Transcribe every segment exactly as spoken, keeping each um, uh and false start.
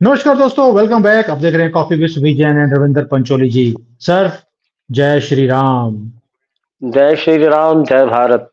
नमस्कार दोस्तों, welcome back. आप देख रहे हैं coffee with Vijayan and Ravinder Pancholi ji. Sir, जय श्री राम। जय श्री राम, जय भारत।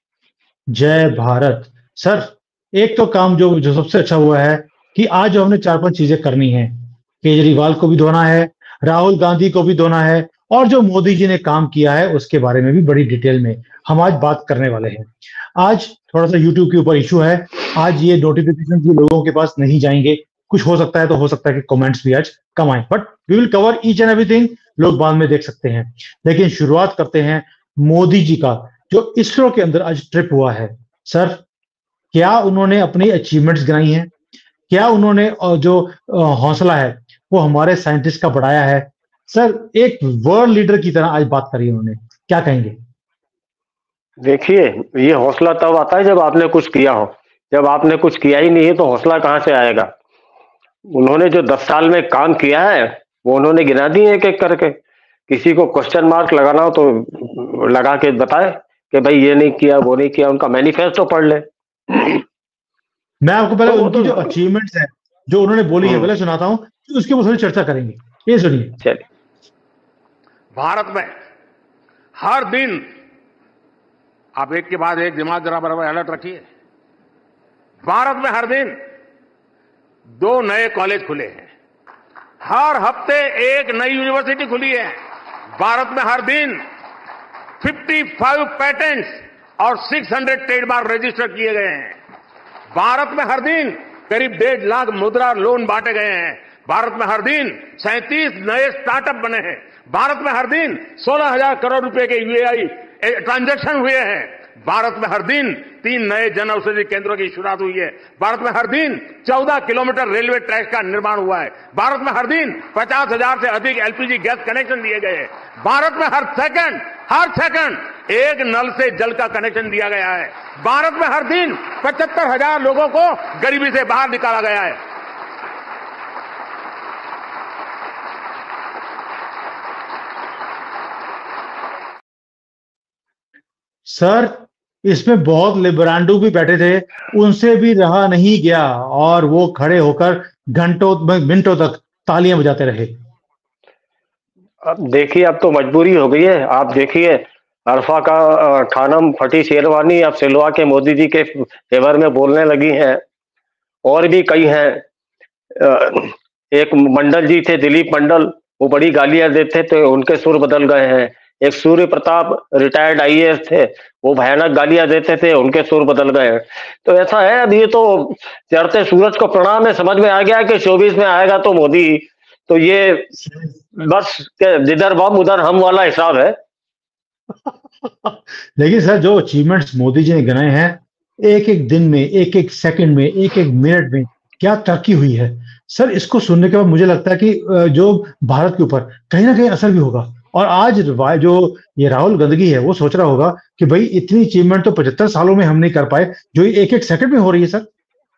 जय भारत। सर, एक तो काम जो जो सबसे अच्छा हुआ है कि आज जो हमने चार पांच चीजें करनी है, केजरीवाल को भी धोना है, राहुल गांधी को भी धोना है, और जो मोदी जी ने काम किया है उसके बारे में भी बड़ी डिटेल में हम आज बात करने वाले हैं। आज थोड़ा सा यूट्यूब के ऊपर इशू है, आज ये नोटिफिकेशन भी लोगों के पास नहीं जाएंगे। कुछ हो सकता है तो हो सकता है कि कमेंट्स भी आज कम आए, but we will cover each and everything. लोग बाद में देख सकते हैं, लेकिन शुरुआत करते हैं मोदी जी का, जो इसरो के अंदर आज ट्रिप हुआ है। सर, क्या उन्होंने अपनी अचीवमेंट्स गिनाई हैं? क्या उन्होंने अ, जो अ, हौसला है वो हमारे साइंटिस्ट का बढ़ाया है? सर, एक वर्ल्ड लीडर की तरह आज बात करी उन्होंने, क्या कहेंगे? देखिए, ये हौसला तब आता है जब आपने कुछ किया हो। जब आपने कुछ किया ही नहीं है तो हौसला कहाँ से आएगा। उन्होंने जो दस साल में काम किया है वो उन्होंने गिना दिए एक एक करके। किसी को क्वेश्चन मार्क लगाना हो तो लगा के बताए कि भाई ये नहीं किया, वो नहीं किया। उनका मैनिफेस्टो पढ़ ले। मैं आपको पहले तो वो उनकी तो जो अचीवमेंट्स है, जो उन्होंने बोली है, हम्म, पहले सुनाता हूं, फिर उसके ऊपर थोड़ी चर्चा करेंगे। ये सुनिए। चलिए। भारत में हर दिन, आप एक के बाद एक दिमाग जरा बराबर अलर्ट रखिए। भारत में हर दिन दो नए कॉलेज खुले हैं, हर हफ्ते एक नई यूनिवर्सिटी खुली है। भारत में हर दिन पचपन पैटेंट्स और छह सौ ट्रेडमार्क रजिस्टर किए गए हैं। भारत में हर दिन करीब डेढ़ लाख मुद्रा लोन बांटे गए हैं। भारत में हर दिन सैंतीस नए स्टार्टअप बने हैं। भारत में हर दिन सोलह हजार करोड़ रुपए के यूएआई ट्रांजैक्शन हुए हैं। भारत में हर दिन तीन नए जन औषधि केंद्रों की शुरुआत हुई है। भारत में हर दिन चौदह किलोमीटर रेलवे ट्रैक का निर्माण हुआ है। भारत में हर दिन पचास हजार से अधिक एलपीजी गैस कनेक्शन दिए गए हैं। भारत में हर सेकंड हर सेकंड एक नल से जल का कनेक्शन दिया गया है। भारत में हर दिन पचहत्तर हजार लोगों को गरीबी से बाहर निकाला गया है। सर, इसमें बहुत लिबरांडो भी बैठे थे, उनसे भी रहा नहीं गया और वो खड़े होकर घंटों मिनटों तक तालियां बजाते रहे। अब देखिए, अब तो मजबूरी हो गई है। आप देखिए, अरफा का अ, खानम फटी शेरवानी अब सिलवा के मोदी जी के फेवर में बोलने लगी हैं। और भी कई हैं। अ, एक मंडल जी थे, दिलीप मंडल, वो बड़ी गालियां देते थे, उनके सुर बदल गए हैं। एक सूर्य प्रताप रिटायर्ड आईएएस थे, वो भयानक गालियां देते थे, उनके सुर बदल गए हैं। तो ऐसा है, अब ये तो चढ़ते सूरज को प्रणाम है। समझ में आ गया कि चौबीस में आएगा तो मोदी। तो ये बस के जिधर बम उधर हम वाला हिसाब है। लेकिन सर, जो अचीवमेंट्स मोदी जी ने गिनाए हैं, एक एक दिन में, एक एक सेकंड में, एक एक मिनट में क्या तरक्की हुई है। सर, इसको सुनने के बाद मुझे लगता है कि अ, जो भारत के ऊपर कहीं ना कहीं असर भी होगा। और आज वा- जो ये राहुल गंदगी है, वो सोच रहा होगा कि भाई इतनी अचीवमेंट तो पचहत्तर सालों में हम नहीं कर पाए, जो एक एक सेकंड में हो रही है। सर,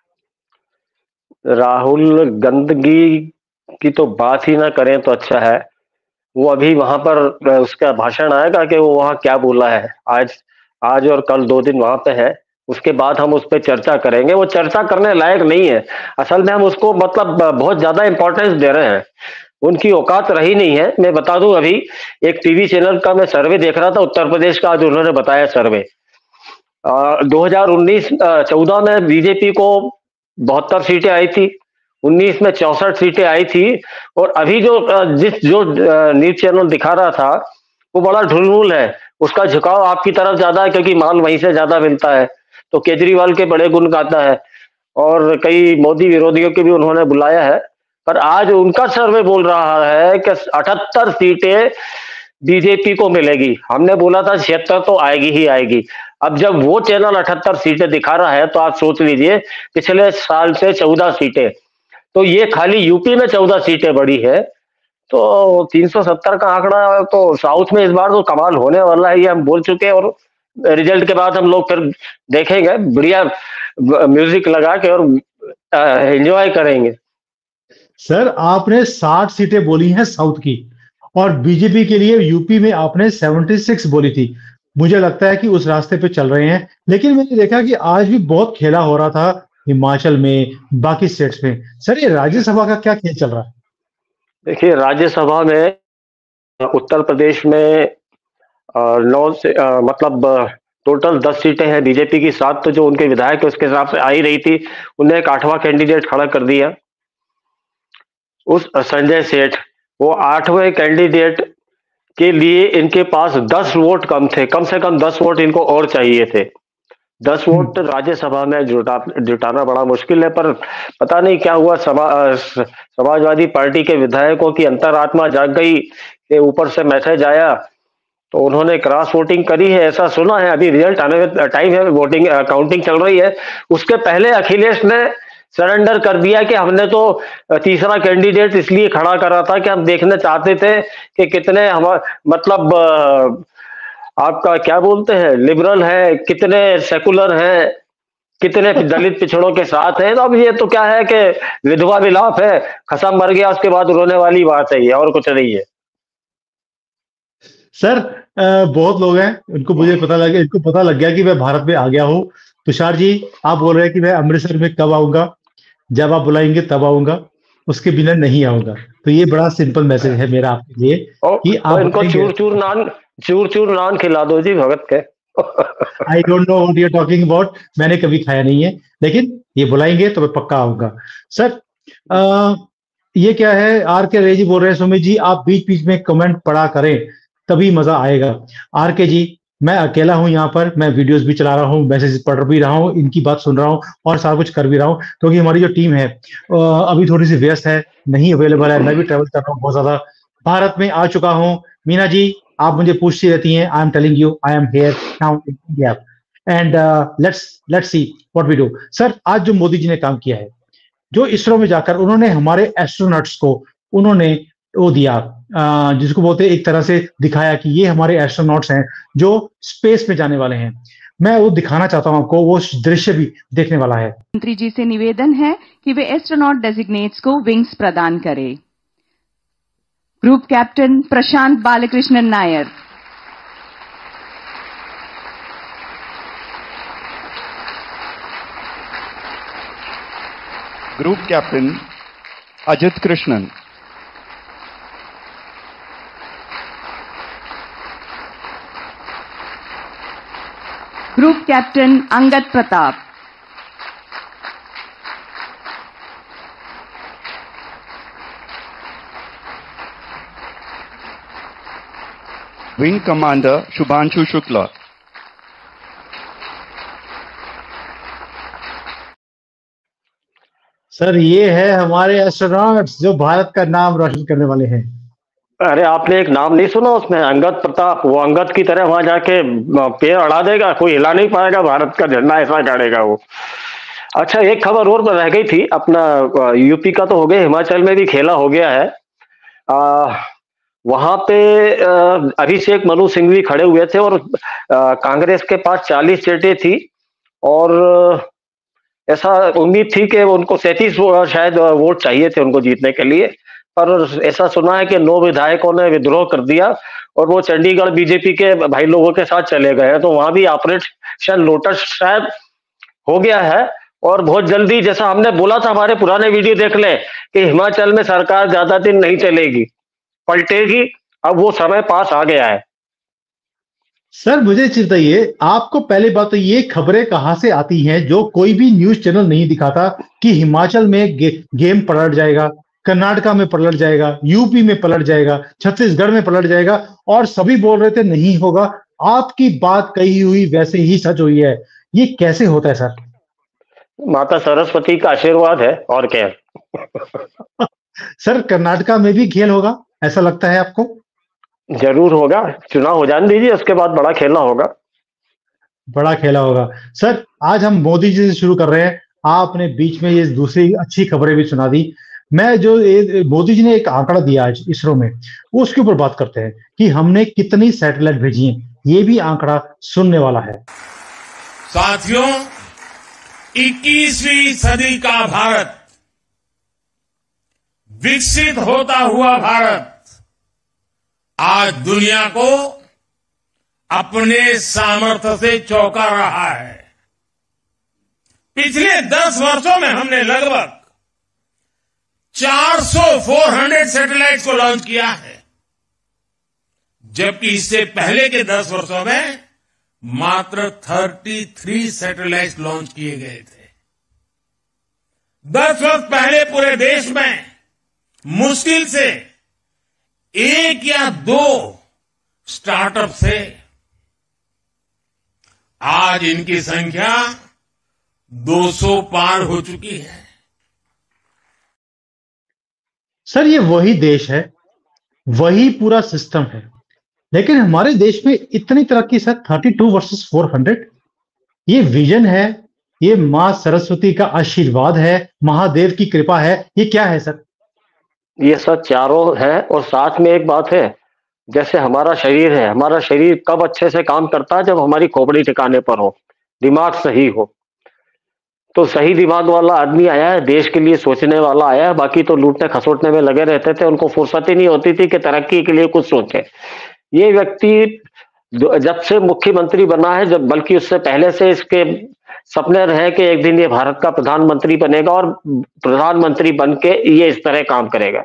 राहुल गंदगी की तो बात ही ना करें तो अच्छा है। वो अभी वहां पर अ, उसका भाषण आएगा कि वो वहां क्या बोला है। आज आज और कल दो दिन वहां पे है। उसके बाद हम उस पर चर्चा करेंगे। वो चर्चा करने लायक नहीं है। असल में हम उसको मतलब अ, बहुत ज्यादा इंपॉर्टेंस दे रहे हैं। उनकी औकात रही नहीं है। मैं बता दूं, अभी एक टीवी चैनल का मैं सर्वे देख रहा था, उत्तर प्रदेश का, आज उन्होंने बताया सर्वे दो हजार उन्नीस चौदह में बीजेपी को बहत्तर सीटें आई थी, उन्नीस में चौसठ सीटें आई थी। और अभी जो अ, जिस जो अ, न्यूज चैनल दिखा रहा था वो बड़ा ढुलमुल है। उसका झुकाव आपकी तरफ ज्यादा है क्योंकि माल वहीं से ज्यादा मिलता है। तो केजरीवाल के बड़े गुण गाता है और कई मोदी विरोधियों के भी उन्होंने बुलाया है। पर आज उनका सर्वे बोल रहा है कि अठहत्तर सीटें बीजेपी को मिलेगी। हमने बोला था छिहत्तर तो आएगी ही आएगी। अब जब वो चैनल अठहत्तर सीटें दिखा रहा है तो आप सोच लीजिए, पिछले साल से चौदह सीटें, तो ये खाली यूपी में चौदह सीटें बढ़ी है। तो तीन सौ सत्तर का आंकड़ा, तो साउथ में इस बार तो कमाल होने वाला है, ये हम बोल चुके हैं। और रिजल्ट के बाद हम लोग फिर देखेंगे, बढ़िया म्यूजिक लगा के और एंजॉय करेंगे। सर, आपने साठ सीटें बोली हैं साउथ की, और बीजेपी के लिए यूपी में आपने छिहत्तर बोली थी। मुझे लगता है कि उस रास्ते पे चल रहे हैं। लेकिन मैंने देखा कि आज भी बहुत खेला हो रहा था हिमाचल में, बाकी स्टेट्स में। सर ये राज्यसभा का क्या खेल चल रहा है? देखिए, राज्यसभा में उत्तर प्रदेश में नौ से आ, मतलब टोटल दस सीटें हैं बीजेपी की, सात तो जो उनके विधायक है उसके हिसाब से आ ही रही थी, उन्हें एक आठवां कैंडिडेट खड़ा कर दिया, उस संजय सेठ। वो आठवें कैंडिडेट के लिए इनके पास दस वोट कम थे, कम से कम दस वोट इनको और चाहिए थे। दस वोट राज्यसभा में जुटा जुटाना बड़ा मुश्किल है, पर पता नहीं क्या हुआ, समा, समाजवादी पार्टी के विधायकों की अंतरात्मा जाग गई कि ऊपर से मैसेज आया, तो उन्होंने क्रॉस वोटिंग करी है, ऐसा सुना है। अभी रिजल्ट आने में टाइम है, वोटिंग काउंटिंग चल रही है। उसके पहले अखिलेश ने सरेंडर कर दिया कि हमने तो तीसरा कैंडिडेट इसलिए खड़ा करा था कि हम देखना चाहते थे कि कितने हम मतलब आपका क्या बोलते हैं, लिबरल है, कितने सेकुलर हैं, कितने दलित पिछड़ों के साथ है। तो अब ये तो क्या है कि विधवा विलाप है, खसम मर गया उसके बाद रोने वाली बात है, ये और कुछ नहीं है। सर बहुत लोग हैं, उनको मुझे पता लग गया इनको पता लग गया कि मैं भारत में आ गया हूँ। तुषार जी, आप बोल रहे हैं कि मैं अमृतसर में कब आऊंगा? जब आप बुलाएंगे तब आऊंगा, उसके बिना नहीं आऊंगा। तो ये बड़ा सिंपल मैसेज है मेरा आपके लिए कि आप इनको चूर चूर नान चूर चूर नान खिला दो जी भगत के। I don't know what you are talking about, मैंने कभी खाया नहीं है, लेकिन ये बुलाएंगे तो मैं पक्का आऊंगा। सर आ, ये क्या है, आर के रेजी बोल रहे हैं, सुमित जी आप बीच बीच में कमेंट पढ़ा करें तभी मजा आएगा। आर के जी, मैं अकेला हूं यहाँ पर, मैं वीडियोस भी चला रहा हूँ, मैसेज पढ़ भी रहा हूँ, इनकी बात सुन रहा हूँ और सारा कुछ कर भी रहा हूँ, क्योंकि हमारी जो टीम है अभी थोड़ी सी व्यस्त है, नहीं अवेलेबल है। मैं भी ट्रेवल कर रहा हूँ बहुत ज्यादा, भारत में आ चुका हूँ। मीना जी आप मुझे पूछती रहती हैं, I am telling you I am here now in India and let's let's see what we do. Sir आज जो मोदी जी ने काम किया है, जो इसरो में जाकर उन्होंने हमारे एस्ट्रोनॉट्स को उन्होंने वो दिया, जिसको बोलते हैं एक तरह से दिखाया कि ये हमारे एस्ट्रोनॉट्स हैं जो स्पेस में जाने वाले हैं। मैं वो दिखाना चाहता हूं आपको, वो दृश्य भी देखने वाला है। मंत्री जी से निवेदन है कि वे एस्ट्रोनॉट डेजिग्नेट्स को विंग्स प्रदान करें। Group captain Prashant Balakrishnan Nair, group captain Ajit Krishnan, group captain Angad Pratap, wing commander Shubhanshu Shukla, sir ये है हमारे एस्ट्रोनॉट्स जो भारत का नाम रोशन करने वाले हैं। अरे आपने एक नाम नहीं सुना उसमें, अंगद प्रताप? वो अंगद की तरह वहां जाके पैर अड़ा देगा, कोई हिला नहीं पाएगा, भारत का झंडा ऐसा गाड़ेगा वो। अच्छा, एक खबर और रह गई थी, अपना यूपी का तो हो गया, हिमाचल में भी खेला हो गया है। आ, वहां पे अभिषेक मनु सिंघवी खड़े हुए थे और आ, कांग्रेस के पास चालीस सीटें थी और ऐसा उम्मीद थी कि उनको सैंतीस शायद वोट चाहिए थे उनको जीतने के लिए, पर ऐसा सुना है कि नौ विधायकों ने विद्रोह कर दिया और वो चंडीगढ़ बीजेपी के भाई लोगों के साथ चले गए हैं। तो वहां भी ऑपरेशन लोटस शायद हो गया है और बहुत जल्दी, जैसा हमने बोला था, हमारे पुराने वीडियो देख लें कि हिमाचल में सरकार ज्यादा दिन नहीं चलेगी, पलटेगी। अब वो समय पास आ गया है। सर मुझे बताइए, आपको पहले बात तो ये खबरें कहां से आती हैं जो कोई भी न्यूज चैनल नहीं दिखाता कि हिमाचल में गे, गेम पलट जाएगा, कर्नाटका में पलट जाएगा, यूपी में पलट जाएगा, छत्तीसगढ़ में पलट जाएगा, और सभी बोल रहे थे नहीं होगा। आपकी बात कही हुई वैसे ही सच हुई है, ये कैसे होता है सर? माता सरस्वती का आशीर्वाद है और क्या। सर कर्नाटका में भी खेल होगा ऐसा लगता है आपको? जरूर होगा, चुनाव हो जाने दीजिए, उसके बाद बड़ा खेलना होगा। बड़ा खेला होगा। सर आज हम मोदी जी से शुरू कर रहे हैं, आपने बीच में ये दूसरी अच्छी खबरें भी सुना दी। मैं जो मोदी जी ने एक आंकड़ा दिया आज इसरो में, उसके ऊपर बात करते हैं कि हमने कितनी सैटेलाइट भेजी हैं, ये भी आंकड़ा सुनने वाला है। साथियों, इक्कीसवीं सदी का भारत, विकसित होता हुआ भारत आज दुनिया को अपने सामर्थ्य से चौंका रहा है। पिछले दस वर्षों में हमने लगभग चार सौ चार सौ सैटेलाइट्स को लॉन्च किया है, जबकि इससे पहले के दस वर्षों में मात्र तैंतीस सैटेलाइट्स लॉन्च किए गए थे। दस वर्ष पहले पूरे देश में मुश्किल से एक या दो स्टार्टअप थे। आज इनकी संख्या दो सौ पार हो चुकी है। सर, ये वही देश है, वही पूरा सिस्टम है, लेकिन हमारे देश में इतनी तरक्की सर, बत्तीस वर्सेस चार सौ। ये विजन है, ये मां सरस्वती का आशीर्वाद है, महादेव की कृपा है, ये क्या है सर? ये सब चारों है। और साथ में एक बात है, जैसे हमारा शरीर है, हमारा शरीर कब अच्छे से काम करता है? जब हमारी खोपड़ी ठिकाने पर हो, दिमाग सही हो। तो सही दिमाग वाला आदमी आया है, देश के लिए सोचने वाला आया है। बाकी तो लूटने खसोटने में लगे रहते थे, उनको फुर्सत ही नहीं होती थी कि तरक्की के लिए कुछ सोचे। ये व्यक्ति जब से मुख्यमंत्री बना है, जब बल्कि उससे पहले से इसके सपने रहे कि एक दिन ये भारत का प्रधानमंत्री बनेगा और प्रधानमंत्री बन के ये इस तरह काम करेगा।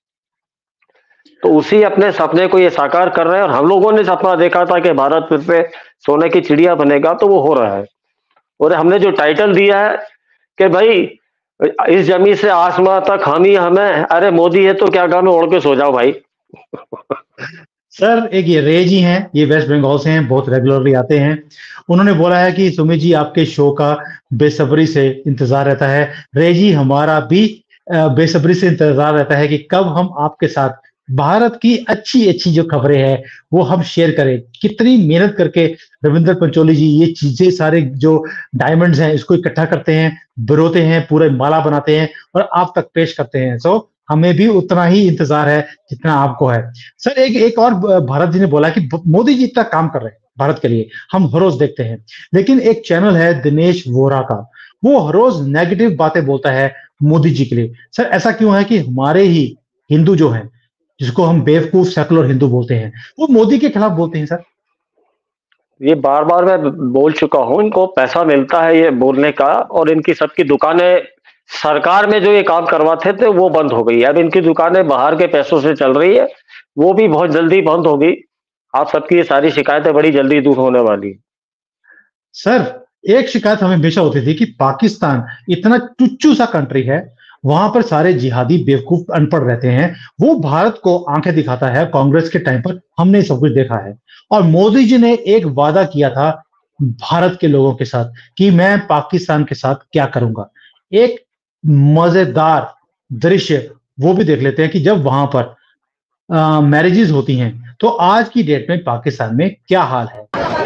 तो उसी अपने सपने को ये साकार कर रहे हैं। और हम लोगों ने सपना देखा था कि भारत फिर से सोने की चिड़िया बनेगा, तो वो हो रहा है। और हमने जो टाइटल दिया है कि भाई इस जमीन से आसमां तक हम ही हमें, अरे मोदी है तो क्या काम है, ओढ़ के सो जाओ भाई। सर, एक ये रे जी हैं, ये वेस्ट बंगाल से हैं, बहुत रेगुलरली आते हैं। उन्होंने बोला है कि सुमित जी आपके शो का बेसब्री से इंतजार रहता है। रे जी, हमारा भी बेसब्री से इंतजार रहता है कि कब हम आपके साथ भारत की अच्छी अच्छी जो खबरें हैं वो हम शेयर करें। कितनी मेहनत करके रविंद्र पंचोली जी ये चीजें, सारे जो डायमंड्स हैं, इसको इकट्ठा करते हैं, बिरोते हैं, पूरे माला बनाते हैं और आप तक पेश करते हैं। सो हमें भी उतना ही इंतजार है जितना आपको है। सर, एक एक और भारत जी ने बोला कि मोदी जी इतना काम कर रहे हैं भारत के लिए, हम हर रोज देखते हैं, लेकिन एक चैनल है दिनेश वोरा का, वो हर रोज नेगेटिव बातें बोलता है मोदी जी के लिए। सर, ऐसा क्यों है कि हमारे ही हिंदू जो है, जिसको हम बेवकूफ सेकुलर हिंदू बोलते हैं, वो मोदी के खिलाफ बोलते हैं? सर, ये बार बार मैं बोल चुका हूं, इनको पैसा मिलता है ये बोलने का, और इनकी सबकी दुकानें सरकार में जो ये काम करवाते थे वो बंद हो गई। अब इनकी दुकानें बाहर के पैसों से चल रही है, वो भी बहुत जल्दी बंद होगी। आप सबकी ये सारी शिकायतें बड़ी जल्दी दूर होने वाली। सर, एक शिकायत हमें हमेशा होती थी कि पाकिस्तान इतना टुच्चू सा कंट्री है, वहां पर सारे जिहादी बेवकूफ अनपढ़ रहते हैं, वो भारत को आंखें दिखाता है। कांग्रेस के टाइम पर हमने सब कुछ देखा है, और मोदी जी ने एक वादा किया था भारत के लोगों के साथ कि मैं पाकिस्तान के साथ क्या करूंगा। एक मजेदार दृश्य वो भी देख लेते हैं कि जब वहां पर मैरिजेस होती हैं तो आज की डेट में पाकिस्तान में क्या हाल है।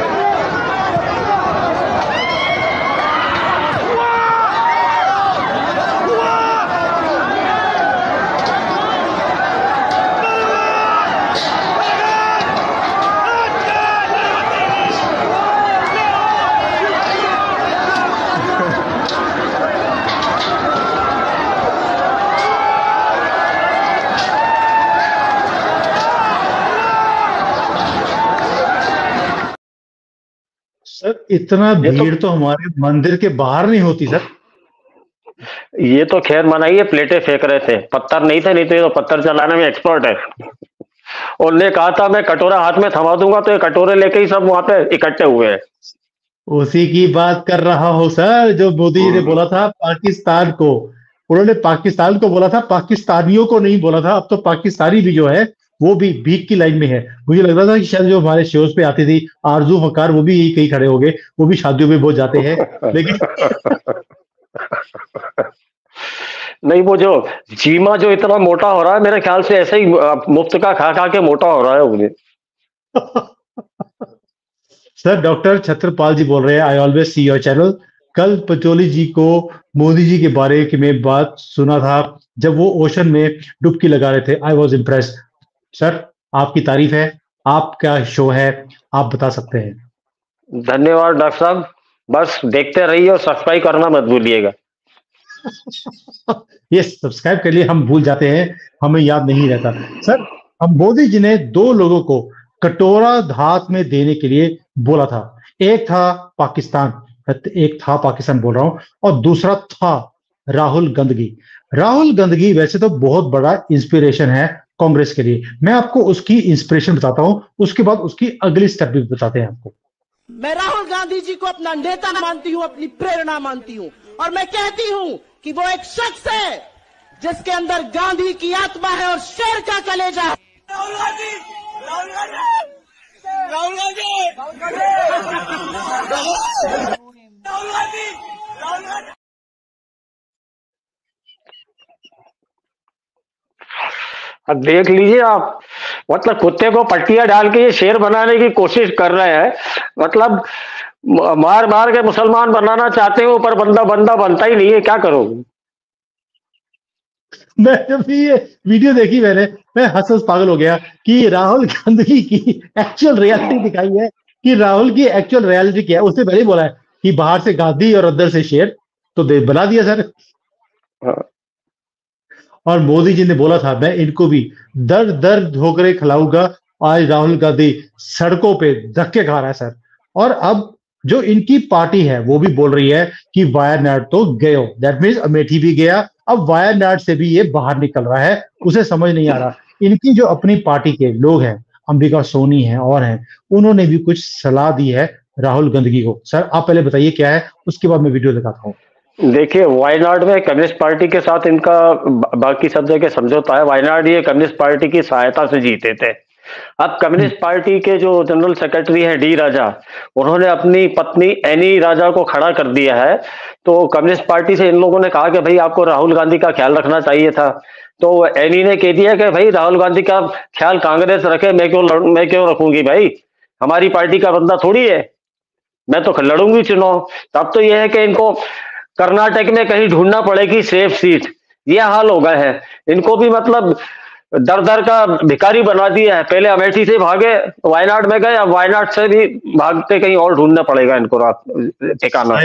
सर, इतना भीड़ तो हमारे मंदिर के बाहर नहीं होती सर। ये तो खैर मनाइए, प्लेटें फेंक रहे थे, पत्थर नहीं थे, नहीं तो ये तो पत्थर चलाने में एक्सपर्ट है। और ने कहा था मैं कटोरा हाथ में थमा दूंगा, तो ये कटोरे लेके ही सब वहां पे इकट्ठे हुए हैं। उसी की बात कर रहा हूं सर, जो मोदी जी ने बोला था पाकिस्तान को, उन्होंने पाकिस्तान को बोला था, पाकिस्तानियों को नहीं बोला था। अब तो पाकिस्तानी भी जो है वो भी भीख की लाइन में है। मुझे लग रहा था कि शायद जो हमारे शोज पे आती थी आरजू फकार, वो भी यही कहीं खड़े हो गए, वो भी शादियों में बहुत जाते हैं। लेकिन नहीं, वो जो चीमा जो इतना मोटा हो रहा है, मेरे ख्याल से ऐसे ही मुफ्त का खा खा के मोटा हो रहा है मुझे। सर, डॉक्टर छत्रपाल जी बोल रहे हैं, I always see your channel. कल पंचोली जी को मोदी जी के बारे में बात सुना था जब वो ओशन में डुबकी लगा रहे थे, आई वॉज इम्प्रेस्ड। सर, आपकी तारीफ है, आपका शो है, आप बता सकते हैं। धन्यवाद डॉक्टर साहब, बस देखते रहिए और सब्सक्राइब करना मत भूलिएगा। ये सब्सक्राइब के लिए हम भूल जाते हैं, हमें याद नहीं रहता। सर, हम मोदी जी ने दो लोगों को कटोरा हाथ में देने के लिए बोला था, एक था पाकिस्तान, एक था पाकिस्तान बोल रहा हूं, और दूसरा था राहुल गांधी। राहुल गांधी वैसे तो बहुत बड़ा इंस्पिरेशन है कांग्रेस के लिए। मैं आपको उसकी इंस्पिरेशन बताता हूं, उसके बाद उसकी अगली स्टेप भी बताते हैं आपको। मैं राहुल गांधी जी को अपना नेता मानती हूं, अपनी प्रेरणा मानती हूं, और मैं कहती हूं कि वो एक शख्स है जिसके अंदर गांधी की आत्मा है और शेर का कलेजा है। राहुल गांधी, राहुल गांधी, राहुल गांधी, राहुल गांधी, राहुल गांधी। अब देख लीजिए आप, मतलब कुत्ते को पट्टियां डाल के ये शेर बनाने की कोशिश कर रहे हैं। मतलब मार मार के मुसलमान बनाना चाहते हो, पर बंदा बंदा बनता ही नहीं है, क्या करोगे? मैं जब ये वीडियो देखी मैंने, मैं हंस हंस पागल हो गया कि राहुल गांधी की एक्चुअल रियलिटी दिखाई है कि राहुल की एक्चुअल रियलिटी क्या है। उसने पहले ही बोला है कि बाहर से गांधी और अंदर से शेर, तो दे बना दिया सर। और मोदी जी ने बोला था, मैं इनको भी दर दर ढोकरे खिलाऊंगा। आज राहुल गांधी सड़कों पे धक्के खा रहा है सर। और अब जो इनकी पार्टी है वो भी बोल रही है कि वायनाड तो गए हो, दैट मीन्स अमेठी भी गया, अब वायनाड से भी ये बाहर निकल रहा है। उसे समझ नहीं आ रहा। इनकी जो अपनी पार्टी के लोग हैं, अंबिका सोनी हैं और हैं, उन्होंने भी कुछ सलाह दी है राहुल गांधी को। सर आप पहले बताइए क्या है, उसके बाद मैं वीडियो दिखाता हूँ। देखिए, वायनाड में कम्युनिस्ट पार्टी के साथ इनका बाकी सब जगह समझौता है। वायनाड ये कम्युनिस्ट पार्टी की सहायता से जीते थे। अब कम्युनिस्ट पार्टी के जो जनरल सेक्रेटरी हैं डी राजा, उन्होंने अपनी पत्नी एनी राजा को खड़ा कर दिया है। तो कम्युनिस्ट पार्टी से इन लोगों ने कहा कि भाई आपको राहुल गांधी का ख्याल रखना चाहिए था। तो एनी ने कह दिया कि भाई राहुल गांधी का ख्याल कांग्रेस रखे, मैं क्यों मैं क्यों रखूंगी भाई, हमारी पार्टी का बंदा थोड़ी है, मैं तो लड़ूंगी चुनाव। तब तो यह है कि इनको कर्नाटक में कहीं ढूंढना पड़ेगी सेफ सीट, ये हाल हो गए हैं। इनको भी मतलब दर दर का भिखारी बना दिया है। पहले अमेठी से भागे, वायनाड में गए, अब वायनाड से भी भागते कहीं और ढूंढना पड़ेगा इनको रात ठिकाना।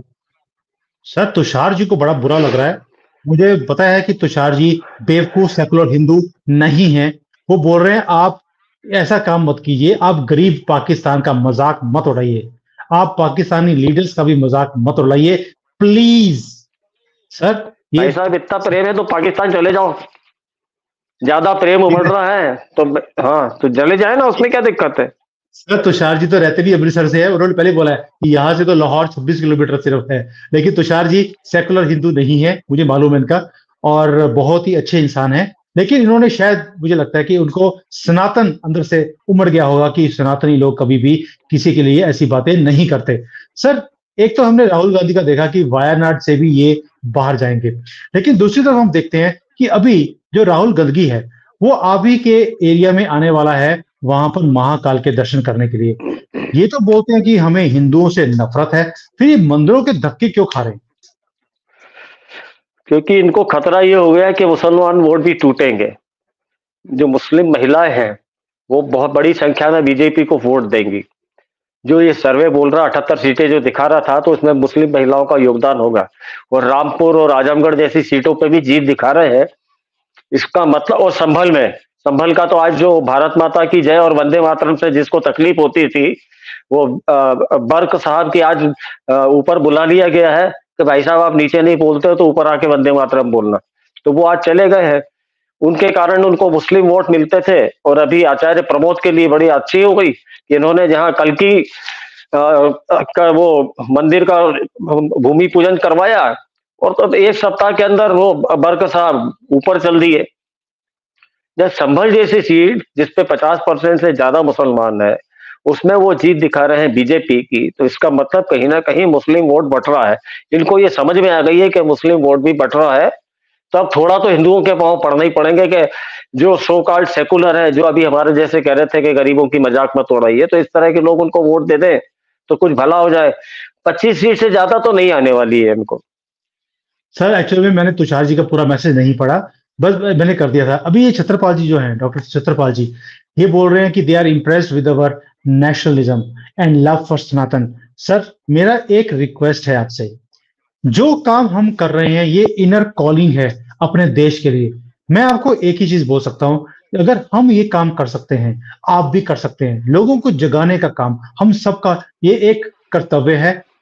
सर तुषार जी को बड़ा बुरा लग रहा है। मुझे पता है कि तुषार जी बेवकूफ सेकुलर हिंदू नहीं है। वो बोल रहे हैं आप ऐसा काम मत कीजिए, आप गरीब पाकिस्तान का मजाक मत उड़ाइए, आप पाकिस्तानी लीडर्स का भी मजाक मत उड़ाइए प्लीज। सर ये भाई साहब इतना प्रेम है तो पाकिस्तान चले जाओ, ज्यादा प्रेम उमड़ रहा है तो हाँ तो चले जाए ना, उसमें क्या दिक्कत है? सर तुषार जी तो रहते भी अमृतसर से है, उन्होंने पहले बोला है कि यहाँ से तो लाहौर छब्बीस किलोमीटर सिर्फ है। लेकिन तुषार जी सेकुलर हिंदू नहीं है, मुझे मालूम है इनका, और बहुत ही अच्छे इंसान है। लेकिन इन्होंने शायद, मुझे लगता है कि उनको सनातन अंदर से उमड़ गया होगा कि सनातनी लोग कभी भी किसी के लिए ऐसी बातें नहीं करते। सर एक तो हमने राहुल गांधी का देखा कि वायनाड से भी ये बाहर जाएंगे, लेकिन दूसरी तरफ हम देखते हैं कि अभी जो राहुल गांधी है वो आबी के एरिया में आने वाला है, वहां पर महाकाल के दर्शन करने के लिए। ये तो बोलते हैं कि हमें हिंदुओं से नफरत है, फिर ये मंदिरों के धक्के क्यों खा रहे हैं? क्योंकि इनको खतरा ये हो गया है कि मुसलमान वोट भी टूटेंगे। जो मुस्लिम महिलाएं हैं वो बहुत बड़ी संख्या में बीजेपी को वोट देंगी। जो ये सर्वे बोल रहा अठहत्तर सीटें जो दिखा रहा था, तो उसमें मुस्लिम महिलाओं का योगदान होगा। और रामपुर और आजमगढ़ जैसी सीटों पे भी जीत दिखा रहे हैं। इसका मतलब, और संभल में, संभल का तो आज जो भारत माता की जय और वंदे मातरम से जिसको तकलीफ होती थी, वो बर्क साहब की आज ऊपर बुला लिया गया है कि भाई साहब आप नीचे नहीं बोलते हो तो ऊपर आके वंदे मातरम बोलना। तो वो आज चले गए हैं। उनके कारण उनको मुस्लिम वोट मिलते थे। और अभी आचार्य प्रमोद के लिए बड़ी अच्छी हो गई कि इन्होंने जहां कल की का वो मंदिर का भूमि पूजन करवाया, और तो एक सप्ताह के अंदर वो बर्क साहब ऊपर चल दिए। जब संभल जैसी सीट जिसपे पचास परसेंट से ज्यादा मुसलमान है, उसमें वो जीत दिखा रहे हैं बीजेपी की, तो इसका मतलब कहीं ना कहीं मुस्लिम वोट बढ़ रहा है। इनको ये समझ में आ गई है कि मुस्लिम वोट भी बढ़ रहा है, तो अब थोड़ा तो हिंदुओं के पांव पड़ना ही पड़ेंगे कि जो सो कॉल्ड सेकुलर है, जो अभी हमारे जैसे कह रहे थे कि गरीबों की मजाक मत उड़ाइए, तो इस तरह के लोग उनको वोट दे दें तो कुछ भला हो जाए। पच्चीस सीट से ज्यादा तो नहीं आने वाली है इनको। सर एक्चुअली में मैंने तुषार जी का पूरा मैसेज नहीं पढ़ा, बस मैंने कर दिया था। अभी ये छत्रपाल जी जो हैं, डॉक्टर छत्रपाल जी, ये बोल रहे हैं कि they are impressed with our nationalism and love for Sanatan. Sir मेरा एक रिक्वेस्ट है आपसे, जो काम हम कर रहे हैं ये इनर कॉलिंग है अपने देश के लिए। मैं आपको एक ही चीज बोल सकता हूं, अगर हम ये काम कर सकते हैं, आप भी कर सकते हैं। लोगों को जगाने का काम हम सबका ये एक कर्तव्य है।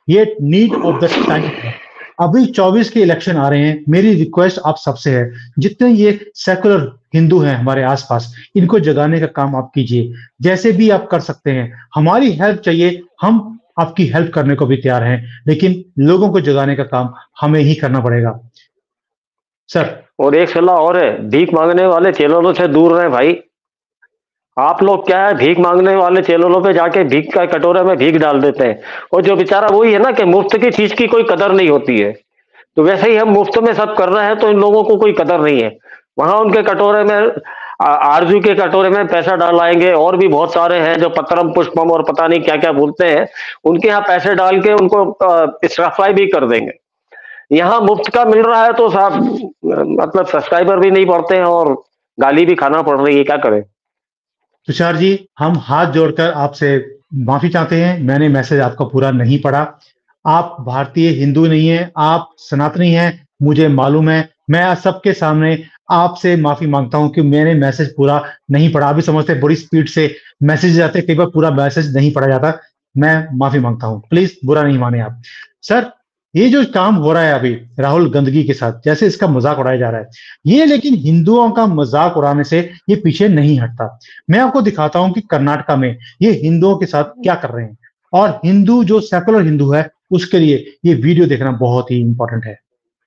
ये नीड ऑफ द टाइम है। अभी चौबीस के इलेक्शन आ रहे हैं, मेरी रिक्वेस्ट आप सबसे है, जितने ये सेकुलर हिंदू हैं हमारे आसपास, इनको जगाने का काम आप कीजिए, जैसे भी आप कर सकते हैं। हमारी हेल्प चाहिए, हम आपकी हेल्प करने को भी तैयार हैं, लेकिन लोगों को जगाने का काम हमें ही करना पड़ेगा सर। और एक सलाह और है, भीख मांगने वाले चैनलों से दूर रहें भाई। आप लोग क्या है, भीख मांगने वाले चैनलों पे जाके भीख का कटोरे में भीख डाल देते हैं, और जो बेचारा वही है ना कि मुफ्त की चीज की कोई कदर नहीं होती है। तो वैसे ही हम मुफ्त में सब कर रहे हैं तो इन लोगों को कोई कदर नहीं है। वहां उनके कटोरे में, आरजू के कटोरे में पैसा डालाएंगे, और भी बहुत सारे हैं जो पत्रम पुष्पम और पता नहीं क्या क्या बोलते हैं, उनके यहाँ पैसे डाल के उनको सप्लाई भी कर देंगे। यहाँ मुफ्त का मिल रहा है तो साहब मतलब सब्सक्राइबर भी नहीं बढ़ते हैं और गाली भी खाना पड़ रही है, क्या करें। तुषार जी, हम हाथ जोड़कर आपसे माफी चाहते हैं, मैंने मैसेज आपका पूरा नहीं पढ़ा। आप भारतीय हिंदू नहीं है, आप सनातनी हैं, मुझे मालूम है। मैं सबके सामने आपसे माफी मांगता हूं कि मैंने मैसेज पूरा नहीं पढ़ा। अभी समझते बड़ी स्पीड से मैसेज जाते, कई बार पूरा मैसेज नहीं पढ़ा जाता। मैं माफी मांगता हूं, प्लीज बुरा नहीं माने आप। सर, ये जो काम हो रहा है अभी राहुल गंदगी के साथ, जैसे इसका मजाक उड़ाया जा रहा है, ये लेकिन हिंदुओं का मजाक उड़ाने से ये पीछे नहीं हटता। मैं आपको दिखाता हूं कि कर्नाटका में ये हिंदुओं के साथ क्या कर रहे हैं, और हिंदू जो सेकुलर हिंदू है उसके लिए ये वीडियो देखना बहुत ही इंपॉर्टेंट है।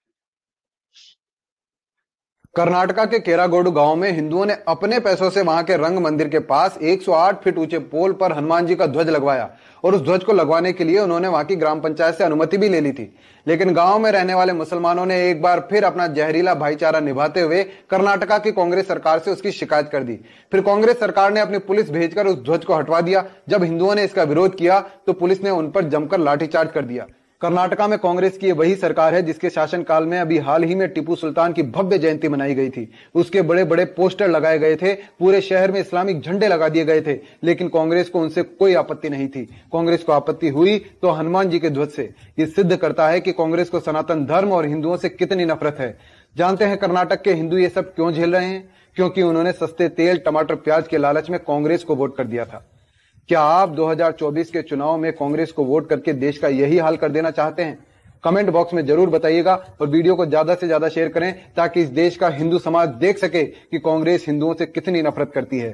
कर्नाटका के केरागोडू गांव में हिंदुओं ने अपने पैसों से वहां के रंग मंदिर के पास एक सौ आठ फीट ऊंचे पोल पर हनुमान जी का ध्वज लगवाया, और उस ध्वज को लगवाने के लिए उन्होंने वहां की ग्राम पंचायत से अनुमति भी ले ली थी। लेकिन गांव में रहने वाले मुसलमानों ने एक बार फिर अपना जहरीला भाईचारा निभाते हुए कर्नाटका की कांग्रेस सरकार से उसकी शिकायत कर दी। फिर कांग्रेस सरकार ने अपनी पुलिस भेजकर उस ध्वज को हटवा दिया। जब हिंदुओं ने इसका विरोध किया तो पुलिस ने उन पर जमकर लाठीचार्ज कर दिया। कर्नाटका में कांग्रेस की वही सरकार है जिसके शासनकाल में अभी हाल ही में टीपू सुल्तान की भव्य जयंती मनाई गई थी। उसके बड़े बड़े पोस्टर लगाए गए थे, पूरे शहर में इस्लामिक झंडे लगा दिए गए थे, लेकिन कांग्रेस को उनसे कोई आपत्ति नहीं थी। कांग्रेस को आपत्ति हुई तो हनुमान जी के ध्वज से। ये सिद्ध करता है कि कांग्रेस को सनातन धर्म और हिंदुओं से कितनी नफरत है। जानते हैं कर्नाटक के हिंदू ये सब क्यों झेल रहे हैं? क्योंकि उन्होंने सस्ते तेल, टमाटर, प्याज के लालच में कांग्रेस को वोट कर दिया था। क्या आप दो हज़ार चौबीस के चुनाव में कांग्रेस को वोट करके देश का यही हाल कर देना चाहते हैं? कमेंट बॉक्स में जरूर बताइएगा, और वीडियो को ज्यादा से ज्यादा शेयर करें ताकि इस देश का हिंदू समाज देख सके कि कांग्रेस हिंदुओं से कितनी नफरत करती है।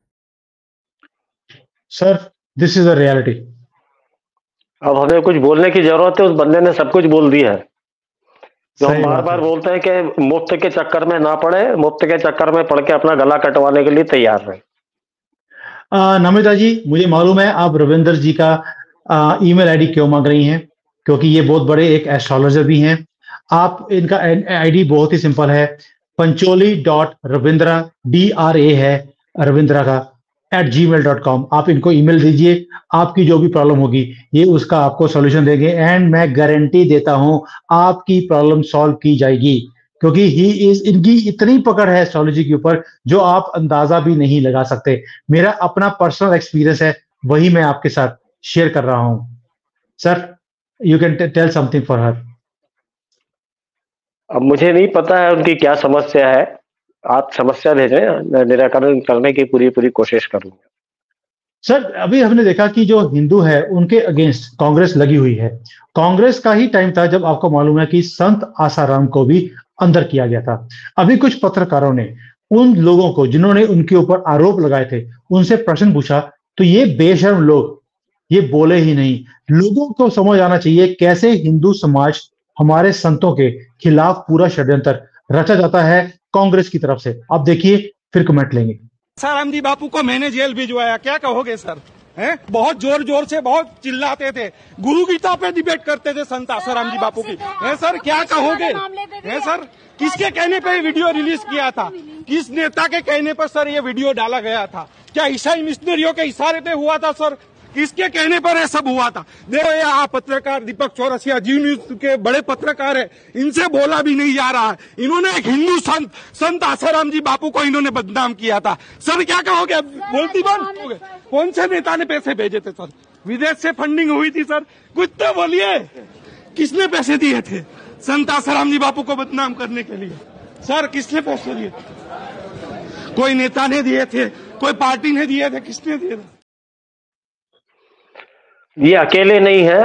Sir, this is the reality. अब हमें कुछ बोलने की जरूरत है, उस बंदे ने सब कुछ बोल दिया है। जो हम बार बार बोलते हैं कि मुफ्त के चक्कर में ना पड़े, मुफ्त के चक्कर में पड़ के अपना गला कटवाने के लिए तैयार रहे। नमिता जी, मुझे मालूम है आप रविंदर जी का ईमेल आईडी क्यों मांग रही हैं, क्योंकि ये बहुत बड़े एक एस्ट्रोलॉजर भी हैं। आप, इनका आईडी बहुत ही सिंपल है, Pancholi dot Ravindra, D R A है रविंद्रा का, at Gmail dot com. आप इनको ईमेल दीजिए, आपकी जो भी प्रॉब्लम होगी ये उसका आपको सॉल्यूशन देंगे, एंड मैं गारंटी देता हूं आपकी प्रॉब्लम सॉल्व की जाएगी, क्योंकि ही इज इनकी इतनी पकड़ है एस्ट्रोलॉजी के ऊपर जो आप अंदाजा भी नहीं लगा सकते। मेरा अपना पर्सनल एक्सपीरियंस है, वही मैं आपके साथ शेयर कर रहा हूं। Sir, you can tell something for her. अब मुझे नहीं पता है उनकी क्या समस्या है, आप समस्या भेजें, मैं निराकरण करने की पूरी पूरी कोशिश करूंगा। सर, अभी हमने देखा कि जो हिंदू है उनके अगेंस्ट कांग्रेस लगी हुई है। कांग्रेस का ही टाइम था जब आपको मालूम है कि संत आसाराम को भी अंदर किया गया था। अभी कुछ पत्रकारों ने उन लोगों को जिन्होंने उनके ऊपर आरोप लगाए थे उनसे प्रश्न पूछा, तो ये बेशर्म लोग ये बोले ही नहीं। लोगों को समझ आना चाहिए कैसे हिंदू समाज हमारे संतों के खिलाफ पूरा षड्यंत्र रचा जाता है कांग्रेस की तरफ से। आप देखिए, फिर कमेंट लेंगे। आसाराम जी बापू को मैंने जेल भिजवाया, क्या कहोगे सर? हैं? बहुत जोर जोर से बहुत चिल्लाते थे, गुरु गीता पे डिबेट करते थे संत आसाराम जी बापू की। है सर, क्या कहोगे? है सर, किसके कहने पे वीडियो रिलीज किया था? किस नेता के कहने पर सर ये वीडियो डाला गया था? क्या ईसाई मिशनरियों के इशारे पे हुआ था सर? किसके कहने पर ये सब हुआ था? देखो, ये आप पत्रकार दीपक चौरसिया जी न्यूज के बड़े पत्रकार है, इनसे बोला भी नहीं जा रहा है। इन्होंने एक हिंदू संत संत आसाराम जी बापू को इन्होंने बदनाम किया था। सर क्या कहोगे? बोलती बंद हो गए। कौन से नेता ने पैसे भेजे थे सर? विदेश से फंडिंग हुई थी सर, कुछ तो बोलिए, किसने पैसे दिए थे संत आसाराम जी बापू को बदनाम करने के लिए? सर, किसने पैसे दिए? कोई नेता ने दिए थे, कोई पार्टी ने दिए थे, किसने दिए थे? ये अकेले नहीं है,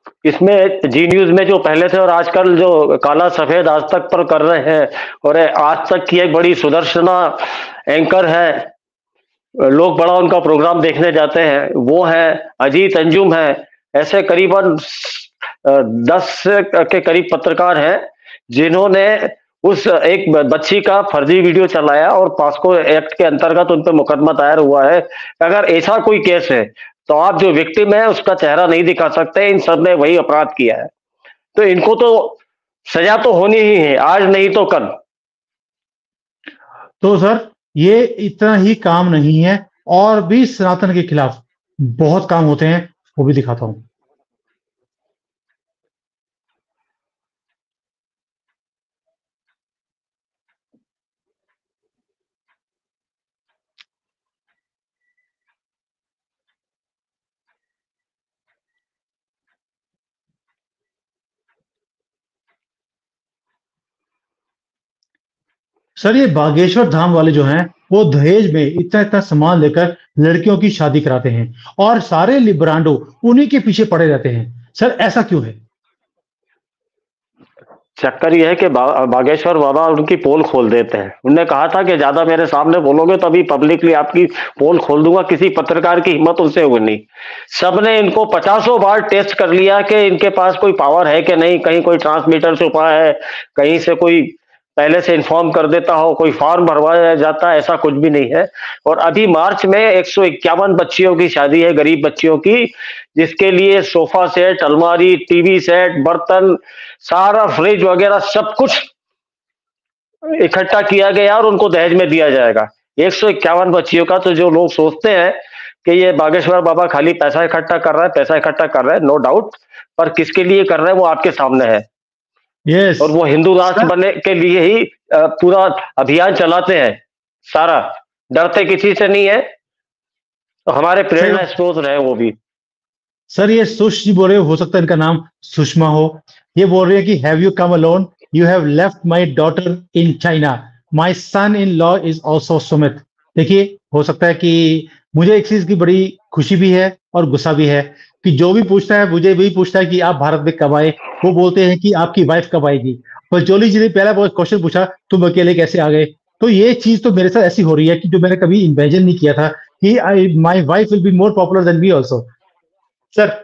इसमें जी न्यूज में जो पहले थे और आजकल जो काला सफेद आज तक पर कर रहे हैं, और आज तक की एक बड़ी सुदर्शना एंकर है, लोग बड़ा उनका प्रोग्राम देखने जाते हैं, वो है अजीत अंजुम है। ऐसे करीबन दस के करीब पत्रकार हैं जिन्होंने उस एक बच्ची का फर्जी वीडियो चलाया और पॉस्को एक्ट के अंतर्गत उन पर मुकदमा दायर हुआ है। अगर ऐसा कोई केस है तो आप जो विक्टिम है उसका चेहरा नहीं दिखा सकते, इन सब ने वही अपराध किया है, तो इनको तो सजा तो होनी ही है, आज नहीं तो कल। तो सर ये इतना ही काम नहीं है, और भी सनातन के खिलाफ बहुत काम होते हैं, वो भी दिखाता हूं। सर ये बागेश्वर धाम वाले जो हैं वो दहेज में इतना इतना सामान लेकर लड़कियों की शादी कराते हैं और सारे लिब्रांडो उन्हीं के पीछे पड़े रहते हैं। सर ऐसा क्यों है? चक्कर यह है कि बा, बागेश्वर बाबा उनकी पोल खोल देते हैं। उन्होंने कहा था कि ज्यादा मेरे सामने बोलोगे तो अभी पब्लिकली आपकी पोल खोल दूंगा, किसी पत्रकार की हिम्मत उनसे होगी नहीं। सबने इनको पचासों बार टेस्ट कर लिया कि इनके पास कोई पावर है कि नहीं, कहीं कोई ट्रांसमीटर छुपा है, कहीं से कोई पहले से इन्फॉर्म कर देता हो, कोई फॉर्म भरवाया जाता है, ऐसा कुछ भी नहीं है। और अभी मार्च में एक सौ इक्यावन बच्चियों की शादी है, गरीब बच्चियों की, जिसके लिए सोफा सेट, अलमारी, टीवी सेट, बर्तन, सारा फ्रिज वगैरह सब कुछ इकट्ठा किया गया और उनको दहेज में दिया जाएगा। एक सौ इक्यावन बच्चियों का। तो जो लोग सोचते हैं कि ये बागेश्वर बाबा खाली पैसा इकट्ठा कर रहा है, पैसा इकट्ठा कर रहा है, नो डाउट, पर किसके लिए कर रहे हैं वो आपके सामने है। yes. और वो हिंदू राष्ट्र बनने के लिए ही पूरा अभियान चलाते हैं, सारा डरते किसी से नहीं है। तो हमारे प्रेरणा स्रोत रहे वो भी। सर ये सुश जी बोल रहे हो सकता है इनका नाम सुषमा हो। ये बोल रहे हैं कि have you come alone, you have left my daughter in China, my son in law is also Sumit. देखिए हो सकता है कि मुझे एक चीज की बड़ी खुशी भी है और गुस्सा भी है कि जो भी पूछता है मुझे भी पूछता है कि आप भारत में कब आए, वो बोलते हैं कि आपकी वाइफ कब आएगी। पर जोली जी ने पहला क्वेश्चन पूछा तुम अकेले कैसे आ गए। तो ये चीज तो मेरे साथ ऐसी हो रही है कि जो मैंने कभी इमेजिन नहीं किया था कि I my wife will be more popular than me also. Sir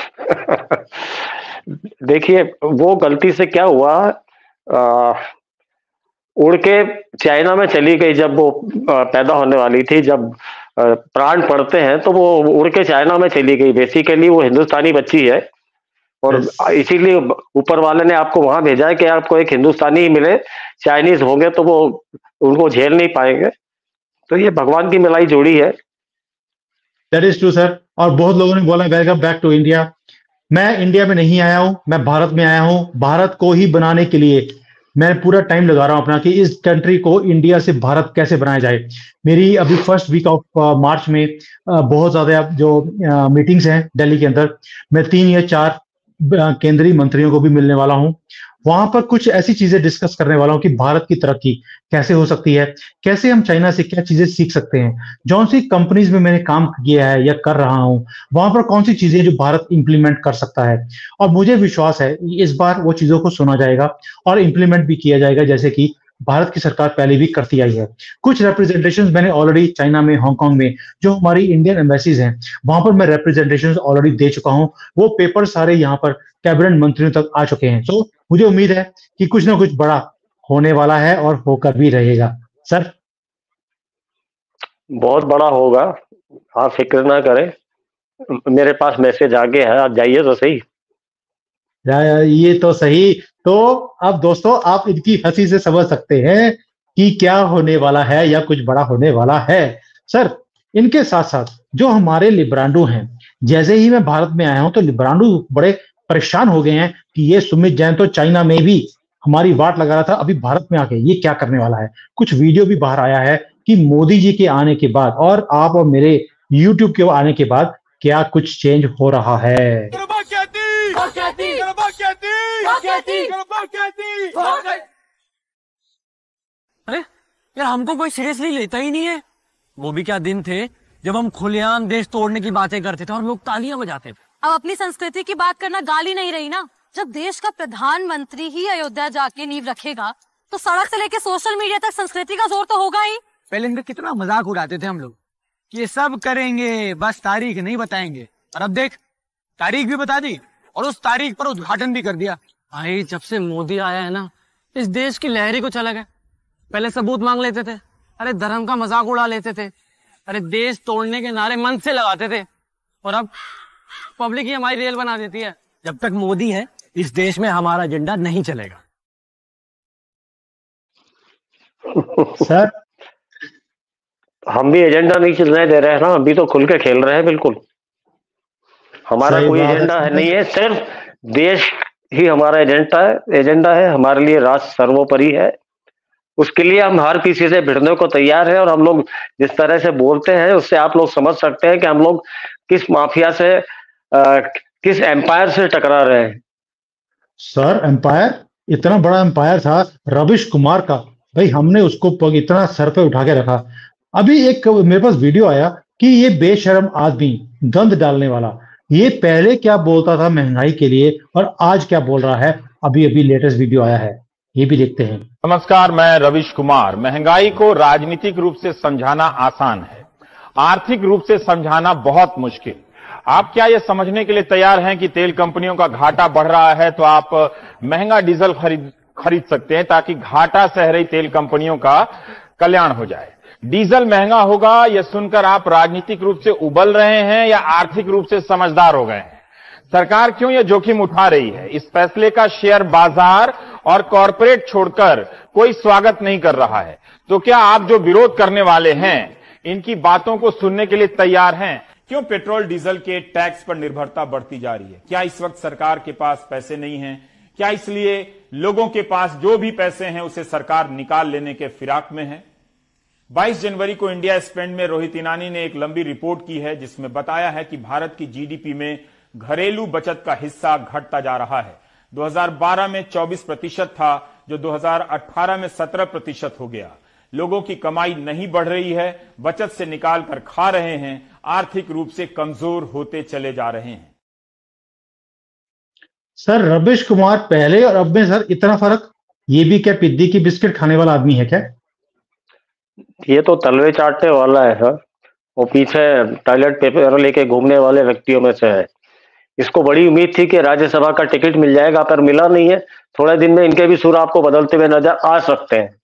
देखिए वो गलती से क्या हुआ, आ, उड़ के चाइना में चली गई। जब वो पैदा होने वाली थी, जब प्राण पड़ते हैं तो वो उड़ के चाइना में चली गई। बेसिकली वो हिंदुस्तानी बच्ची है और इसीलिए ऊपर वाले ने आपको वहां भेजा है कि आपको एक हिंदुस्तानी ही मिले। चाइनीज होंगे तो वो उनको झेल नहीं पाएंगे। तो ये भगवान की मिलाई जोड़ी है। That is true sir. और बहुत लोगों ने बोला वेलकम बैक टू इंडिया। मैं इंडिया में नहीं आया हूं, मैं भारत में आया हूं। भारत को ही बनाने के लिए मैं पूरा टाइम लगा रहा हूं अपना कि इस कंट्री को इंडिया से भारत कैसे बनाया जाए। मेरी अभी फर्स्ट वीक ऑफ मार्च में uh, बहुत ज्यादा जो मीटिंग्स uh, हैं दिल्ली के अंदर। मैं तीन या चार uh, केंद्रीय मंत्रियों को भी मिलने वाला हूं। वहां पर कुछ ऐसी चीजें डिस्कस करने वाला हूं कि भारत की तरक्की कैसे हो सकती है, कैसे हम चाइना से क्या चीजें सीख सकते हैं। जौन सी कंपनीज में मैंने काम किया है या कर रहा हूं वहां पर कौन सी चीजें जो भारत इंप्लीमेंट कर सकता है। और मुझे विश्वास है इस बार वो चीजों को सुना जाएगा और इंप्लीमेंट भी किया जाएगा, जैसे कि भारत की सरकार पहले भी करती आई है। कुछ रिप्रेजेंटेशंस मैंने ऑलरेडी चाइना में, हांगकांग में जो हमारी इंडियन एम्बेसीज हैं वहां पर मैं रिप्रेजेंटेशंस ऑलरेडी दे चुका हूं। वो पेपर सारे यहाँ पर कैबिनेट मंत्रियों तक आ चुके हैं। तो मुझे उम्मीद है कि कुछ ना कुछ बड़ा होने वाला है और होकर भी रहेगा। सर बहुत बड़ा होगा, आप फिक्र ना करें। मेरे पास मैसेज आ गया है, आप जाइए तो सही। ये तो सही। तो अब दोस्तों आप इनकी हंसी से समझ सकते हैं कि क्या होने वाला है या कुछ बड़ा होने वाला है। सर इनके साथ साथ जो हमारे लिब्रांडो हैं, जैसे ही मैं भारत में आया हूं तो लिब्रांडो बड़े परेशान हो गए हैं कि ये सुमित जैन तो चाइना में भी हमारी वाट लगा रहा था, अभी भारत में आके ये क्या करने वाला है। कुछ वीडियो भी बाहर आया है कि मोदी जी के आने के बाद और आप और मेरे यूट्यूब के आने के बाद क्या कुछ चेंज हो रहा है। अरे यार हमको कोई सीरियसली लेता ही नहीं है। वो भी क्या दिन थे जब हम खुलेआम देश तोड़ने की बातें करते थे और लोग तालियां बजाते थे। अब अपनी संस्कृति की बात करना गाली नहीं रही ना। जब देश का प्रधानमंत्री ही अयोध्या जाके नींव रखेगा तो सड़क से लेके सोशल मीडिया तक संस्कृति का जोर तो होगा ही। पहले इनका कितना मजाक उड़ाते थे हम लोग, ये सब करेंगे बस तारीख नहीं बताएंगे, और अब देख तारीख भी बता दी और उस तारीख पर उद्घाटन भी कर दिया। भाई जब से मोदी आया है ना, इस देश की लहर ही कुछ अलग है। पहले सबूत मांग लेते थे, अरे धर्म का मजाक उड़ा लेते थे, अरे देश तोड़ने के नारे मन से लगाते थे, और अब पब्लिक ही हमारी रेल बना देती है। जब तक मोदी है इस देश में हमारा एजेंडा नहीं चलेगा। सर हम भी एजेंडा नहीं चलने दे रहे हैं ना, हम भी तो खुल के खेल रहे हैं। बिल्कुल हमारा कोई एजेंडा है नहीं है, सिर्फ देश ही हमारा एजेंडा है एजेंडा है हमारे लिए राष्ट्र सर्वोपरि है। उसके लिए हम हर किसी से भिड़ने को तैयार है। और हम लोग जिस तरह से बोलते हैं उससे आप लोग समझ सकते हैं कि हम लोग किस माफिया से आ, किस एम्पायर से टकरा रहे हैं। सर एम्पायर, इतना बड़ा एम्पायर था रविश कुमार का, भाई हमने उसको पग इतना सर पे उठा के रखा। अभी एक मेरे पास वीडियो आया कि ये बेशर्म आदमी, गंद डालने वाला, ये पहले क्या बोलता था महंगाई के लिए और आज क्या बोल रहा है। अभी अभी लेटेस्ट वीडियो आया है, ये भी देखते हैं। नमस्कार, मैं रविश कुमार। महंगाई को राजनीतिक रूप से समझाना आसान है, आर्थिक रूप से समझाना बहुत मुश्किल। आप क्या ये समझने के लिए तैयार हैं कि तेल कंपनियों का घाटा बढ़ रहा है तो आप महंगा डीजल खरीद खरीद सकते हैं ताकि घाटा सह रही तेल कंपनियों का कल्याण हो जाए। डीजल महंगा होगा यह सुनकर आप राजनीतिक रूप से उबल रहे हैं या आर्थिक रूप से समझदार हो गए हैं? सरकार क्यों यह जोखिम उठा रही है? इस फैसले का शेयर बाजार और कॉरपोरेट छोड़कर कोई स्वागत नहीं कर रहा है। तो क्या आप जो विरोध करने वाले हैं इनकी बातों को सुनने के लिए तैयार हैं? क्यों पेट्रोल डीजल के टैक्स पर निर्भरता बढ़ती जा रही है? क्या इस वक्त सरकार के पास पैसे नहीं हैं? क्या इसलिए लोगों के पास जो भी पैसे हैं उसे सरकार निकाल लेने के फिराक में है? बाईस जनवरी को इंडिया स्पेंड में रोहित ईरानी ने एक लंबी रिपोर्ट की है जिसमें बताया है कि भारत की जीडीपी में घरेलू बचत का हिस्सा घटता जा रहा है। दो हज़ार बारह में चौबीस प्रतिशत था जो दो हज़ार अठारह में सत्रह प्रतिशत हो गया। लोगों की कमाई नहीं बढ़ रही है, बचत से निकाल कर खा रहे हैं, आर्थिक रूप से कमजोर होते चले जा रहे हैं। सर रविश कुमार पहले और अब में सर इतना फर्क, ये भी क्या पिद्दी की बिस्किट खाने वाला आदमी है क्या? ये तो तलवे चाटने वाला है सर, वो पीछे टॉयलेट पेपर लेके घूमने वाले व्यक्तियों में से है। इसको बड़ी उम्मीद थी कि राज्यसभा का टिकट मिल जाएगा पर मिला नहीं है। थोड़े दिन में इनके भी सुर आपको बदलते हुए नजर आ सकते हैं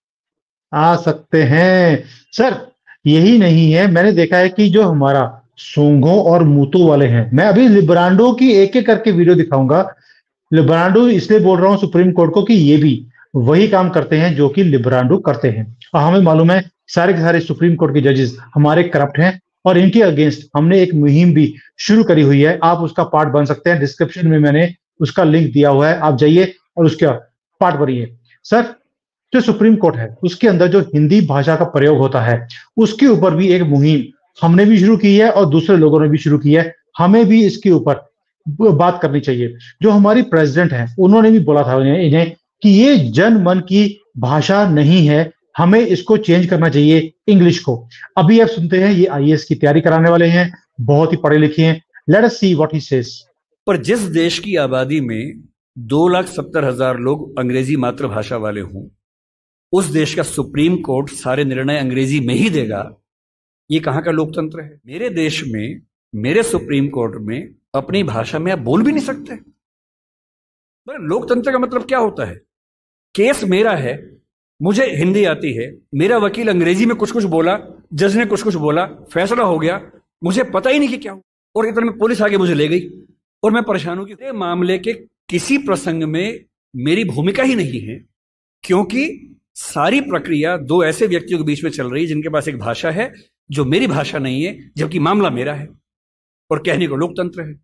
आ सकते हैं सर। यही नहीं है, मैंने देखा है कि जो हमारा सूंघों और मूतों वाले हैं, मैं अभी लिब्रांडो की एक एक करके वीडियो दिखाऊंगा। लिब्रांडो इसलिए बोल रहा हूं सुप्रीम कोर्ट को कि ये भी वही काम करते हैं जो कि लिब्रांडो करते हैं। और हमें मालूम है सारे के सारे सुप्रीम कोर्ट के जजेस हमारे करप्ट हैं और इनके अगेंस्ट हमने एक मुहिम भी शुरू करी हुई है। आप उसका पार्ट बन सकते हैं, डिस्क्रिप्शन में मैंने उसका लिंक दिया हुआ है, आप जाइए और उसका पार्ट बनिए। सर जो सुप्रीम कोर्ट है उसके अंदर जो हिंदी भाषा का प्रयोग होता है उसके ऊपर भी एक मुहिम हमने भी शुरू की है और दूसरे लोगों ने भी शुरू की है। हमें भी इसके ऊपर बात करनी चाहिए। जो हमारी प्रेसिडेंट है उन्होंने भी बोला था इन्हें कि ये जन मन की भाषा नहीं है, हमें इसको चेंज करना चाहिए इंग्लिश को। अभी आप सुनते हैं, ये आईएएस की तैयारी कराने वाले हैं, बहुत ही पढ़े लिखे हैं। Let us see what he says. पर जिस देश की आबादी में दो लाख सत्तर हजार लोग अंग्रेजी मातृभाषा वाले हों, उस देश का सुप्रीम कोर्ट सारे निर्णय अंग्रेजी में ही देगा, ये कहां का लोकतंत्र है? मेरे देश में मेरे सुप्रीम कोर्ट में अपनी भाषा में आप बोल भी नहीं सकते। लोकतंत्र का मतलब क्या होता है? केस मेरा है, मुझे हिंदी आती है, मेरा वकील अंग्रेजी में कुछ कुछ बोला, जज ने कुछ कुछ बोला, फैसला हो गया, मुझे पता ही नहीं कि क्या हुआ, और इतना में पुलिस आगे मुझे ले गई और मैं परेशान हूं कि मामले के किसी प्रसंग में मेरी भूमिका ही नहीं है, क्योंकि सारी प्रक्रिया दो ऐसे व्यक्तियों के बीच में चल रही है जिनके पास एक भाषा है जो मेरी भाषा नहीं है, जबकि मामला मेरा है, और कहने को लोकतंत्र है।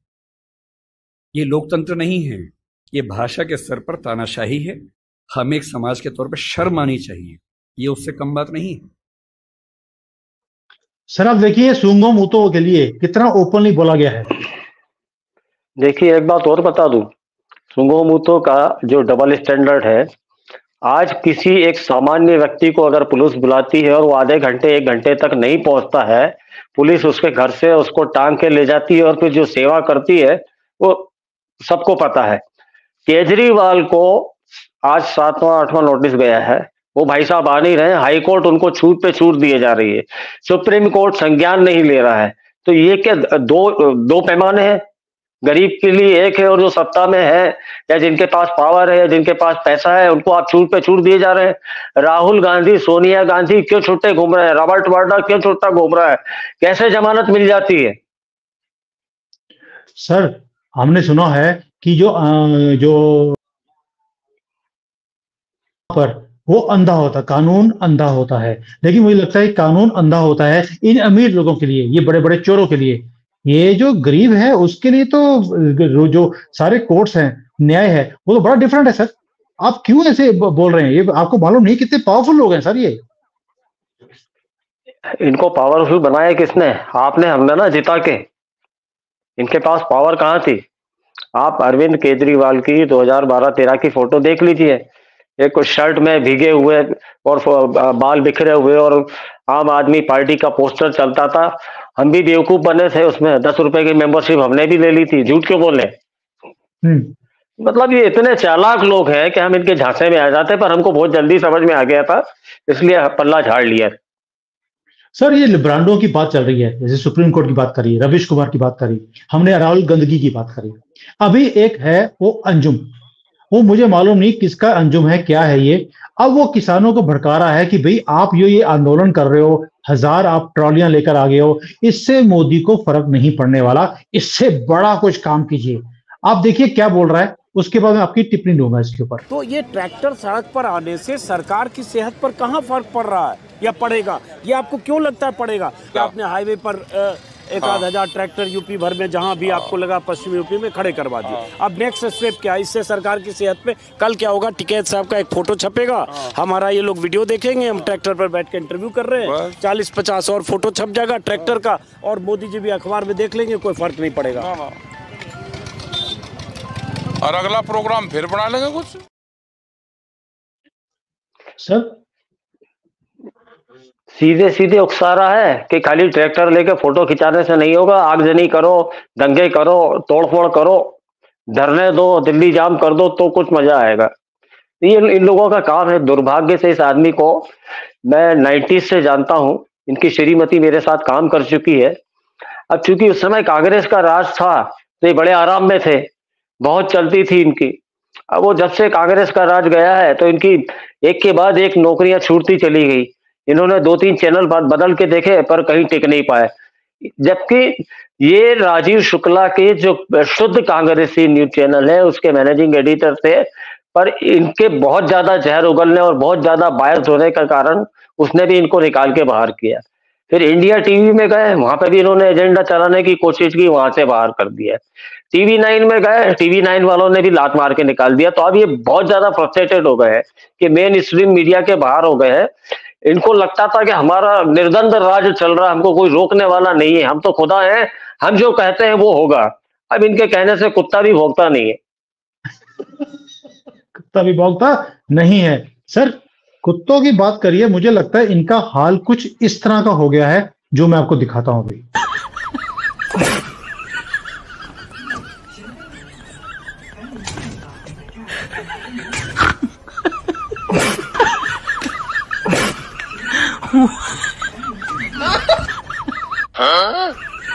ये लोकतंत्र नहीं है, ये भाषा के स्तर पर तानाशाही है। हमें एक समाज के तौर पर शर्म आनी चाहिए, ये उससे कम बात नहीं है। सर आप देखिए सूंगो मूतो के लिए कितना ओपनली बोला गया है। देखिए एक बात और बता दूं, सूंगो मूतो का जो डबल स्टैंडर्ड है, आज किसी एक सामान्य व्यक्ति को अगर पुलिस बुलाती है और वो आधे घंटे एक घंटे तक नहीं पहुंचता है, पुलिस उसके घर से उसको टांग के ले जाती है और फिर जो सेवा करती है वो सबको पता है। केजरीवाल को आज सातवां आठवां नोटिस गया है, वो भाई साहब आ नहीं रहे, हाई कोर्ट उनको छूट पे छूट दिए जा रही है, सुप्रीम कोर्ट संज्ञान नहीं ले रहा है। तो ये क्या दो दो पैमाने हैं? गरीब के लिए एक है और जो सत्ता में है या जिनके पास पावर है या जिनके पास पैसा है उनको आप छूट पे छूट दिए जा रहे हैं। राहुल गांधी, सोनिया गांधी क्यों छुट्टे घूम रहे हैं? रॉबर्ट वाड्रा क्यों छुट्टा घूम रहा है? कैसे जमानत मिल जाती है? सर हमने सुना है कि जो जो पर वो अंधा होता, कानून अंधा होता है, लेकिन मुझे लगता है कानून अंधा होता है इन अमीर लोगों के लिए, ये बड़े बड़े चोरों के लिए। ये जो गरीब है उसके लिए तो जो सारे कोर्ट्स हैं, न्याय है, वो तो बड़ा डिफरेंट है। सर आप क्यों ऐसे बोल रहे हैं? ये आपको मालूम नहीं कितने पावरफुल लोग हैं सर ये? इनको पावरफुल बनाया किसने? आपने, हमने ना जिता के। इनके पास पावर कहाँ थी? आप अरविंद केजरीवाल की दो हज़ार बारह तेरह की फोटो देख लीजिए, एक शर्ट में भीगे हुए और बाल बिखरे हुए और आम आदमी पार्टी का पोस्टर चलता था। हम भी बेवकूफ बने थे, उसमें दस रुपए की मेंबरशिप हमने भी ले ली थी। झूठ क्यों बोले? मतलब ये इतने चालाक लोग हैं कि हम इनके झांसे में आ जाते, पर हमको बहुत जल्दी समझ में आ गया था, इसलिए पल्ला झाड़ लिया। सर ये लिब्रांडो की बात चल रही है, जैसे सुप्रीम कोर्ट की बात करी, रविश कुमार की बात करी, हमने राहुल गांधी की बात करी, अभी एक है वो अंजुम, वो मुझे मालूम नहीं किसका अंजुम है, क्या है ये। अब वो किसानों को भड़का रहा है कि भाई आप यो ये आंदोलन कर रहे हो, हजार आप ट्रॉलियां लेकर आ गए हो, इससे मोदी को फर्क नहीं पड़ने वाला, इससे बड़ा कुछ काम कीजिए। आप देखिए क्या बोल रहा है, उसके बाद मैं आपकी टिप्पणी दूंगा इसके ऊपर। तो ये ट्रैक्टर सड़क पर आने से सरकार की सेहत पर कहाँ फर्क पड़ रहा है या पड़ेगा? ये आपको क्यों लगता है पड़ेगा? कि आपने हाईवे पर एक आध हजार ट्रैक्टर यूपी भर में जहां भी आपको लगा पश्चिमी यूपी में खड़े करवा दिए। अब नेक्स्ट स्टेप क्या है? इससे सरकार की सेहत पे कल क्या होगा? टिकैत साहब का एक फोटो छपेगा, हमारा ये लोग वीडियो देखेंगे, हम ट्रैक्टर पर बैठ के इंटरव्यू कर रहे हैं, चालीस पचास और फोटो छप जाएगा ट्रैक्टर का, और मोदी जी भी अखबार में देख लेंगे, कोई फर्क नहीं पड़ेगा। और अगला प्रोग्राम फिर बना लेंगे कुछ। सर सीधे सीधे उकसा रहा है कि खाली ट्रैक्टर लेके फोटो खिंचाने से नहीं होगा, आगजनी करो, दंगे करो, तोड़फोड़ करो, धरने दो, दिल्ली जाम कर दो तो कुछ मजा आएगा। ये इन लोगों का काम है। दुर्भाग्य से इस आदमी को मैं नाइन्टीज से जानता हूं, इनकी श्रीमती मेरे साथ काम कर चुकी है। अब चूंकि उस समय कांग्रेस का राज था तो ये बड़े आराम में थे, बहुत चलती थी इनकी। अब वो जब से कांग्रेस का राज गया है तो इनकी एक के बाद एक नौकरियां छूटती चली गई। इन्होंने दो तीन चैनल बदल के देखे पर कहीं टिक नहीं पाए, जबकि ये राजीव शुक्ला के जो शुद्ध कांग्रेसी न्यूज चैनल है उसके मैनेजिंग एडिटर थे, पर इनके बहुत ज्यादा जहर उगलने और बहुत ज्यादा बायस होने का कारण उसने भी इनको निकाल के बाहर किया। फिर इंडिया टीवी में गए, वहां पे भी इन्होंने एजेंडा चलाने की कोशिश की, वहां से बाहर कर दिया। टीवी नाइन में गए, टीवी नाइन वालों ने भी लात मार के निकाल दिया। तो अब ये बहुत ज्यादा फ्रस्ट्रेटेड हो गए हैं कि मेन स्ट्रीम मीडिया के बाहर हो गए हैं। इनको लगता था कि हमारा निर्द्वंद राज चल रहा है, हमको कोई रोकने वाला नहीं है, हम तो खुदा हैं, हम जो कहते हैं वो होगा। अब इनके कहने से कुत्ता भी भौंकता नहीं है। कुत्ता भी भौंकता नहीं है। सर कुत्तों की बात करिए, मुझे लगता है इनका हाल कुछ इस तरह का हो गया है जो मैं आपको दिखाता हूं अभी। हाँ?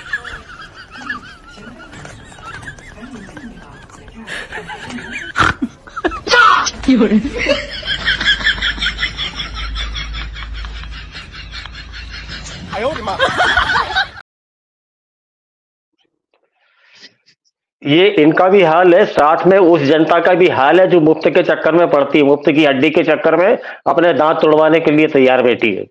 ये इनका भी हाल है, साथ में उस जनता का भी हाल है जो मुफ्त के चक्कर में पड़ती है, मुफ्त की हड्डी के चक्कर में अपने दांत तोड़वाने के लिए तैयार बैठी है।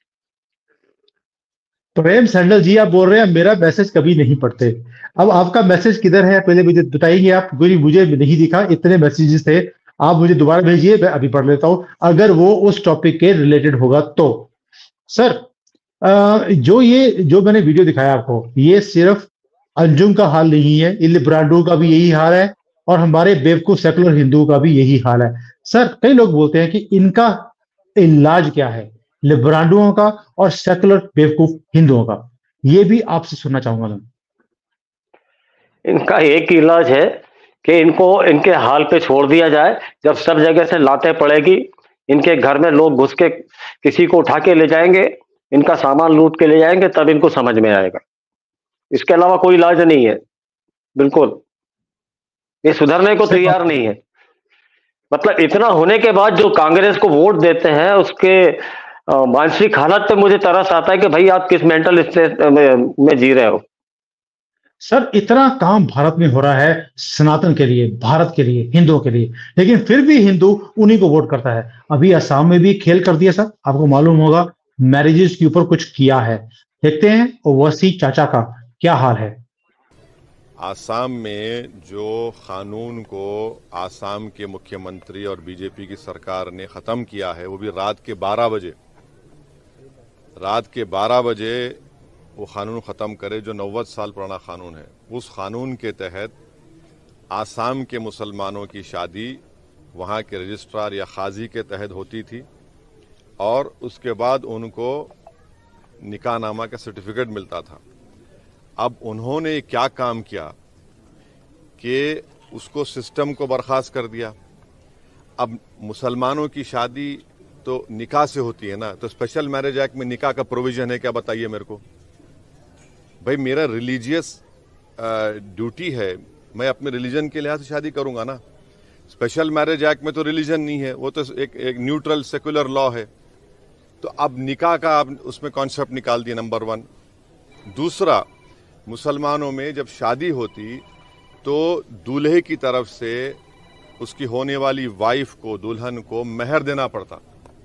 प्रेम सैंडल जी आप बोल रहे हैं मेरा मैसेज कभी नहीं पढ़ते। अब आपका मैसेज किधर है पहले मुझे बताइए आप। कोई मुझे नहीं दिखा, इतने मैसेजेस थे, आप मुझे दोबारा भेजिए, मैं अभी पढ़ लेता हूं अगर वो उस टॉपिक के रिलेटेड होगा तो। सर जो ये जो मैंने वीडियो दिखाया आपको, ये सिर्फ अंजुम का हाल नहीं है, लिब्रांडो का भी यही हाल है और हमारे बेवकूफ सेकुलर हिंदुओं का भी यही हाल है। सर कई लोग बोलते हैं कि इनका इलाज क्या है, लिब्रांडुओं का और सेकुलर बेवकूफ हिंदुओं का। ये भी आपसे सुनना चाहूंगा मैं। इनका एक ही इलाज है कि इनको इनके हाल पे छोड़ दिया जाए। जब सब जगह से लातें पड़ेगी, इनके घर में लोग घुस के किसी को उठा के ले जाएंगे, इनका सामान लूट के ले जाएंगे, तब इनको समझ में आएगा। इसके अलावा कोई इलाज नहीं है। बिल्कुल ये सुधरने को तैयार नहीं है। मतलब इतना होने के बाद जो कांग्रेस को वोट देते हैं, उसके मानसिक हालत पे मुझे तरस आता है कि भाई आप किस मेंटल स्टेट में, में जी रहे हो। सर इतना काम भारत में हो रहा है सनातन के लिए, भारत के लिए, हिंदुओं के लिए, लेकिन फिर भी हिंदू उन्हीं को वोट करता है। अभी असम में भी खेल कर दिया सर, आपको मालूम होगा, मैरिजेस के ऊपर कुछ किया है। देखते हैं ओवैसी चाचा का क्या हाल है। आसाम में जो कानून को आसाम के मुख्यमंत्री और बीजेपी की सरकार ने खत्म किया है, वो भी रात के बारह बजे रात के बारह बजे वो कानून ख़त्म करे, जो नव्वद साल पुराना कानून है। उस कानून के तहत आसाम के मुसलमानों की शादी वहाँ के रजिस्ट्रार या काजी के तहत होती थी, और उसके बाद उनको निकाहनामा का सर्टिफिकेट मिलता था। अब उन्होंने क्या काम किया कि उसको सिस्टम को बर्खास्त कर दिया। अब मुसलमानों की शादी तो निकाह से होती है ना, तो स्पेशल मैरिज एक्ट में निकाह का प्रोविजन है क्या, बताइए मेरे को। भाई मेरा रिलीजियस ड्यूटी है, मैं अपने रिलीजन के लिहाज से शादी करूंगा ना। स्पेशल मैरिज एक्ट में तो रिलीजन नहीं है, वो तो एक, एक न्यूट्रल सेकुलर लॉ है। तो अब निकाह का आप उसमें कॉन्सेप्ट निकाल दिया, नंबर वन। दूसरा, मुसलमानों में जब शादी होती तो दूल्हे की तरफ से उसकी होने वाली वाइफ को, दुल्हन को महर देना पड़ता।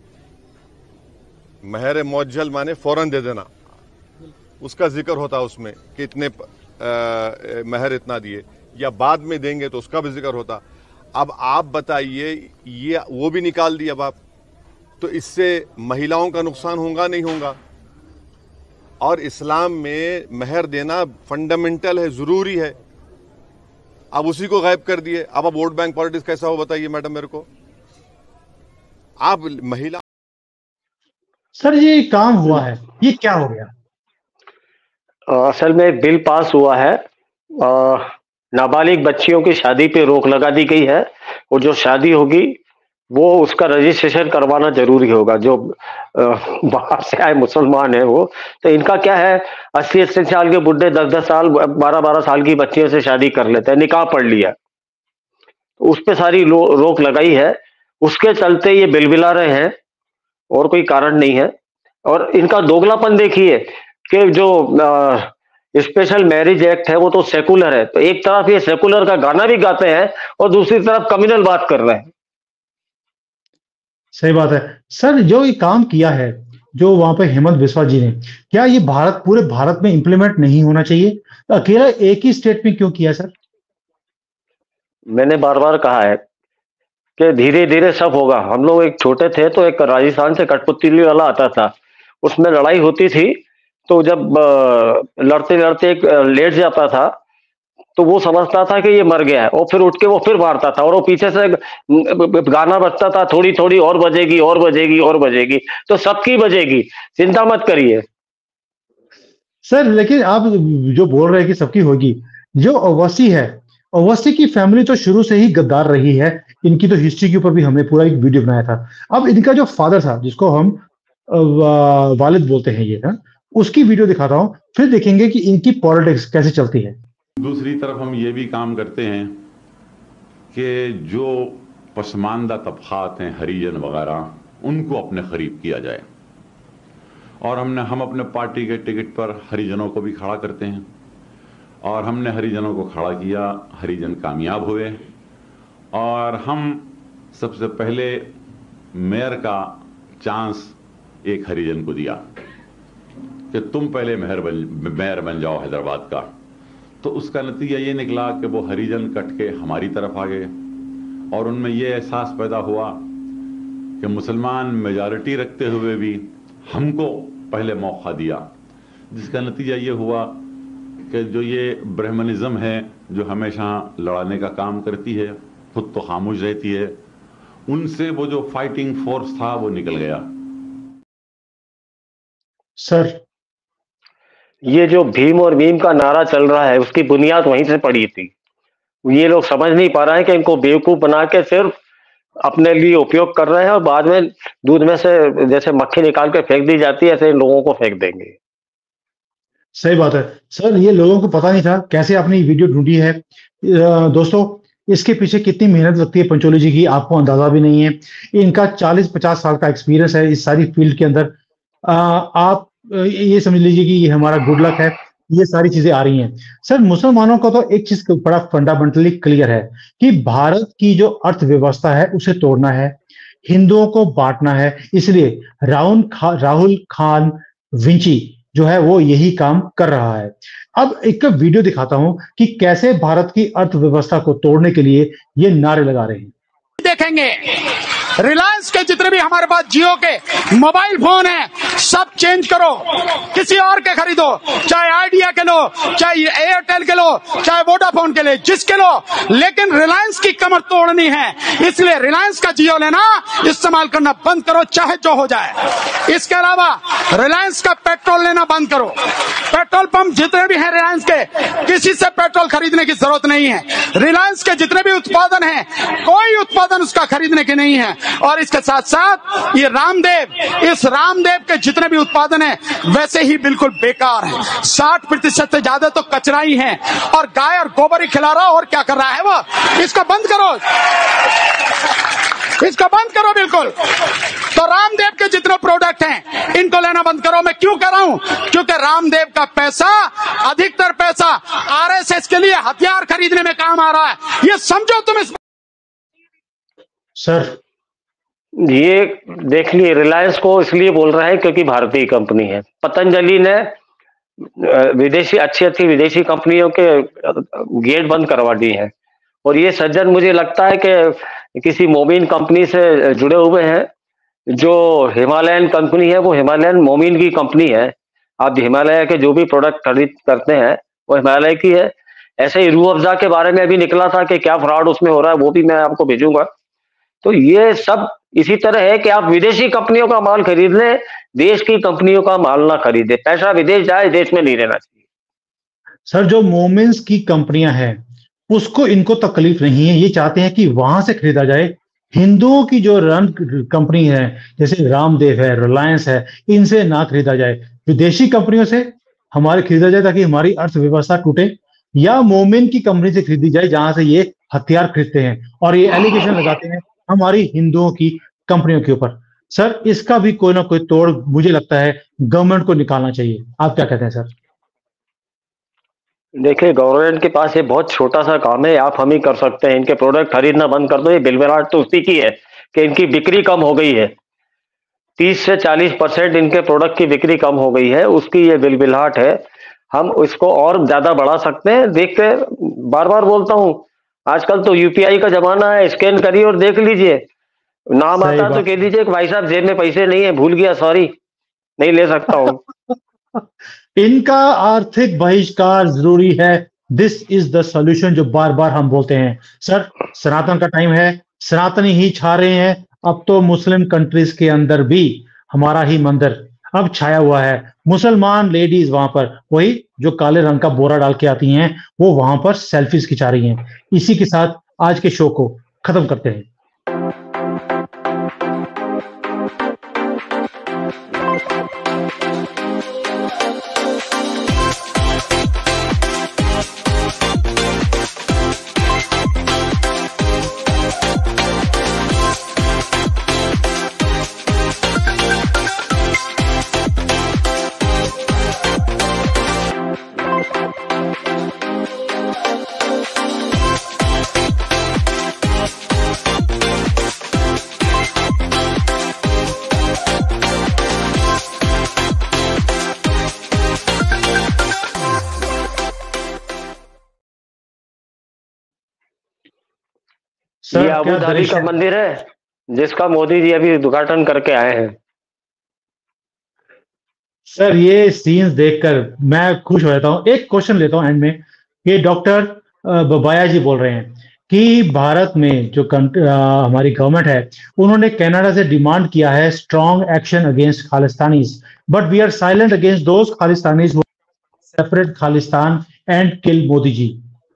महर मुअज्जल माने फौरन दे देना, उसका जिक्र होता उसमें कि इतने महर इतना दिए, या बाद में देंगे तो उसका भी जिक्र होता। अब आप बताइए, ये वो भी निकाल दिया अब आप, तो इससे महिलाओं का नुकसान होगा नहीं होगा। और इस्लाम में महर देना फंडामेंटल है, जरूरी है। अब उसी को गायब कर दिए। अब अब वोट बैंक पॉलिटिक्स कैसा हो बताइए मैडम मेरे को। आप महिला सर ये काम हुआ है, ये क्या हो गया? असल में एक बिल पास हुआ है, नाबालिग बच्चियों की शादी पे रोक लगा दी गई है, और जो शादी होगी वो उसका रजिस्ट्रेशन करवाना जरूरी होगा। जो बाहर से आए मुसलमान है वो, तो इनका क्या है, अस्सी अस्सी साल के बुढ़े दस दस साल बारह बारह साल की बच्चियों से शादी कर लेते हैं, निकाह पढ़ लिया, तो उस पे सारी रोक लगाई है। उसके चलते ये बिलबिला रहे हैं, और कोई कारण नहीं है। और इनका दोगलापन देखिए कि जो स्पेशल मैरिज एक्ट है वो तो सेकुलर है, तो एक तरफ ये सेकुलर का गाना भी गाते हैं और दूसरी तरफ कम्युनल बात कर रहे हैं। सही बात है सर। जो ये काम किया है जो वहां पे हेमंत बिस्वा जी ने, क्या ये भारत पूरे भारत में इंप्लीमेंट नहीं होना चाहिए? तो अकेला एक ही स्टेट में क्यों किया सर? मैंने बार बार कहा है कि धीरे धीरे सब होगा। हम लोग एक छोटे थे तो एक राजस्थान से कठपुतली वाला आता था, उसमें लड़ाई होती थी, तो जब लड़ते लड़ते एक लेट जाता था तो वो समझता था कि ये मर गया है, और फिर उठ के वो फिर मारता था, और वो पीछे से गाना बजता था, थोड़ी थोड़ी और बजेगी और बजेगी और बजेगी, तो सबकी बजेगी, चिंता मत करिए सर। लेकिन आप जो बोल रहे हैं कि सबकी होगी, जो ओवैसी है, ओवैसी की फैमिली तो शुरू से ही गद्दार रही है। इनकी तो हिस्ट्री के ऊपर भी हमने पूरा एक वीडियो बनाया था। अब इनका जो फादर था, जिसको हम वालिद बोलते हैं ये ना, उसकी वीडियो दिखाता हूं, फिर देखेंगे कि इनकी पॉलिटिक्स कैसे चलती है। दूसरी तरफ हम ये भी काम करते हैं कि जो पसमानदा तबकात हैं, हरिजन वगैरह, उनको अपने करीब किया जाए, और हमने हम अपने पार्टी के टिकट पर हरिजनों को भी खड़ा करते हैं, और हमने हरिजनों को खड़ा किया, हरिजन कामयाब हुए, और हम सबसे पहले मेयर का चांस एक हरिजन को दिया कि तुम पहले मेयर बन मेयर बन जाओ हैदराबाद का। तो उसका नतीजा ये निकला कि वो हरिजन कट के हमारी तरफ आ गए, और उनमें ये एहसास पैदा हुआ कि मुसलमान मेजॉरिटी रखते हुए भी हमको पहले मौका दिया, जिसका नतीजा ये हुआ कि जो ये ब्राह्मणिज्म है, जो हमेशा लड़ाने का काम करती है, खुद तो खामोश रहती है, उनसे वो जो फाइटिंग फोर्स था वो निकल गया। सर ये जो भीम और मीम का नारा चल रहा है उसकी बुनियाद वहीं से पड़ी थी। ये लोग समझ नहीं पा रहे हैं कि इनको बेवकूफ बना के सिर्फ अपने लिए उपयोग कर रहे हैं और बाद में दूध में से जैसे मक्खी निकाल के फेंक दी जाती है ऐसे इन लोगों को फेंक देंगे। सही बात है सर, ये लोगों को पता नहीं था कैसे आपने ये वीडियो ढूंढी है। दोस्तों इसके पीछे कितनी मेहनत लगती है पंचोली जी की आपको अंदाजा भी नहीं है। इनका चालीस पचास साल का एक्सपीरियंस है इस सारी फील्ड के अंदर। आ, आप ये समझ लीजिए कि ये हमारा गुड लक है, ये सारी चीजें आ रही हैं। सर मुसलमानों का तो एक चीज बड़ा फंडामेंटली क्लियर है कि भारत की जो अर्थव्यवस्था है उसे तोड़ना है, हिंदुओं को बांटना है। इसलिए राहुल खा, राहुल खान विंची जो है वो यही काम कर रहा है। अब एक वीडियो दिखाता हूं कि कैसे भारत की अर्थव्यवस्था को तोड़ने के लिए ये नारे लगा रहे हैं। देखेंगे रिलायंस के जितने भी हमारे पास जियो के मोबाइल फोन है सब चेंज करो, किसी और के खरीदो, चाहे आइडिया के लो, चाहे एयरटेल के लो, चाहे वोडाफोन के ले, जिसके लो, लेकिन रिलायंस की कमर तोड़नी है। इसलिए रिलायंस का जियो लेना इस्तेमाल करना बंद करो चाहे जो हो जाए। इसके अलावा रिलायंस का पेट्रोल लेना बंद करो। पेट्रोल पंप जितने भी हैं रिलायंस के, किसी से पेट्रोल खरीदने की जरूरत नहीं है। रिलायंस के जितने भी उत्पादन हैं कोई उत्पादन उसका खरीदने के नहीं है। और इसके साथ साथ ये रामदेव, इस रामदेव के जितने भी उत्पादन हैं वैसे ही बिल्कुल बेकार है। साठ प्रतिशत से ज्यादा तो कचरा ही है और गाय और गोबर ही खिला रहा और क्या कर रहा है वो। इसको बंद करो, इसको बंद करो बिल्कुल। तो रामदेव के जितने प्रोडक्ट हैं इनको लेना बंद करो। मैं क्यों कर रहा हूं? क्योंकि रामदेव का पैसा, अधिकतर पैसा आरएसएस के लिए हथियार खरीदने में काम आ रहा है। ये समझो तुम। इस सर ये देख लिए रिलायंस को इसलिए बोल रहे हैं क्योंकि भारतीय कंपनी है। पतंजलि ने विदेशी अच्छी अच्छी विदेशी कंपनियों के गेट बंद करवा दी हैं और ये सज्जन मुझे लगता है कि किसी मोमिन कंपनी से जुड़े हुए हैं। जो हिमालयन कंपनी है वो हिमालयन मोमिन की कंपनी है। आप हिमालय के जो भी प्रोडक्ट खरीद करते हैं वो हिमालय की है। ऐसे ही रूह अफ़ज़ा के बारे में अभी निकला था कि क्या फ्रॉड उसमें हो रहा है, वो भी मैं आपको भेजूंगा। तो ये सब इसी तरह है कि आप विदेशी कंपनियों का माल खरीद लें, देश की कंपनियों का माल ना खरीदे। पैसा विदेश जाए, देश में नहीं रहना चाहिए। सर जो मोमेंस की कंपनियां हैं उसको इनको तकलीफ नहीं है, ये चाहते हैं कि वहां से खरीदा जाए। हिंदुओं की जो रन कंपनी है जैसे रामदेव है, रिलायंस है, इनसे ना खरीदा जाए, विदेशी कंपनियों से हमारे खरीदा जाए ताकि हमारी अर्थव्यवस्था टूटे, या मोमिन की कंपनी से खरीदी जाए जहां से ये हथियार खरीदते हैं और ये एलिगेशन लगाते हैं हमारी हिंदुओं की कंपनियों के ऊपर। सर इसका भी कोई ना कोई तोड़ मुझे लगता है गवर्नमेंट को निकालना चाहिए। आप क्या कहते हैं सर? देखिए गवर्नमेंट के पास ये बहुत छोटा सा काम है, आप हम ही कर सकते हैं। इनके प्रोडक्ट खरीदना बंद कर दो। ये बिलबिलाहट तो उसी की है कि इनकी बिक्री कम हो गई है। तीस से चालीस परसेंट इनके प्रोडक्ट की बिक्री कम हो गई है, उसकी ये बिलबिलाहट है। हम इसको और ज्यादा बढ़ा सकते हैं। देख के बार बार बोलता हूं, आजकल तो यूपीआई का जमाना है, स्कैन करिए और देख लीजिए। नाम आता तो कह दीजिए कि भाई साहब जेब में पैसे नहीं है, भूल गया, सॉरी नहीं ले सकता हूं। इनका आर्थिक बहिष्कार जरूरी है। दिस इज द सॉल्यूशन जो बार बार हम बोलते हैं। सर सनातन का टाइम है, सनातनी ही छा रहे हैं। अब तो मुस्लिम कंट्रीज के अंदर भी हमारा ही मंदिर अब छाया हुआ है। मुसलमान लेडीज वहां पर वही जो काले रंग का बोरा डाल के आती हैं वो वहां पर सेल्फीज खिंचा रही हैं। इसी के साथ आज के शो को खत्म करते हैं। ये अबू धाबी का मंदिर है जिसका मोदी जी अभी उद्घाटन करके आए हैं। सर ये सीन्स देखकर मैं खुश हो जाता हूँ। एक क्वेश्चन लेता हूँ एंड में, ये डॉक्टर बबाया जी बोल रहे हैं कि भारत में जो हमारी गवर्नमेंट है उन्होंने कनाडा से डिमांड किया है strong action against Khalistanis, but we are silent against those Khalistanis. Separate Khalistan and kill Modi ji?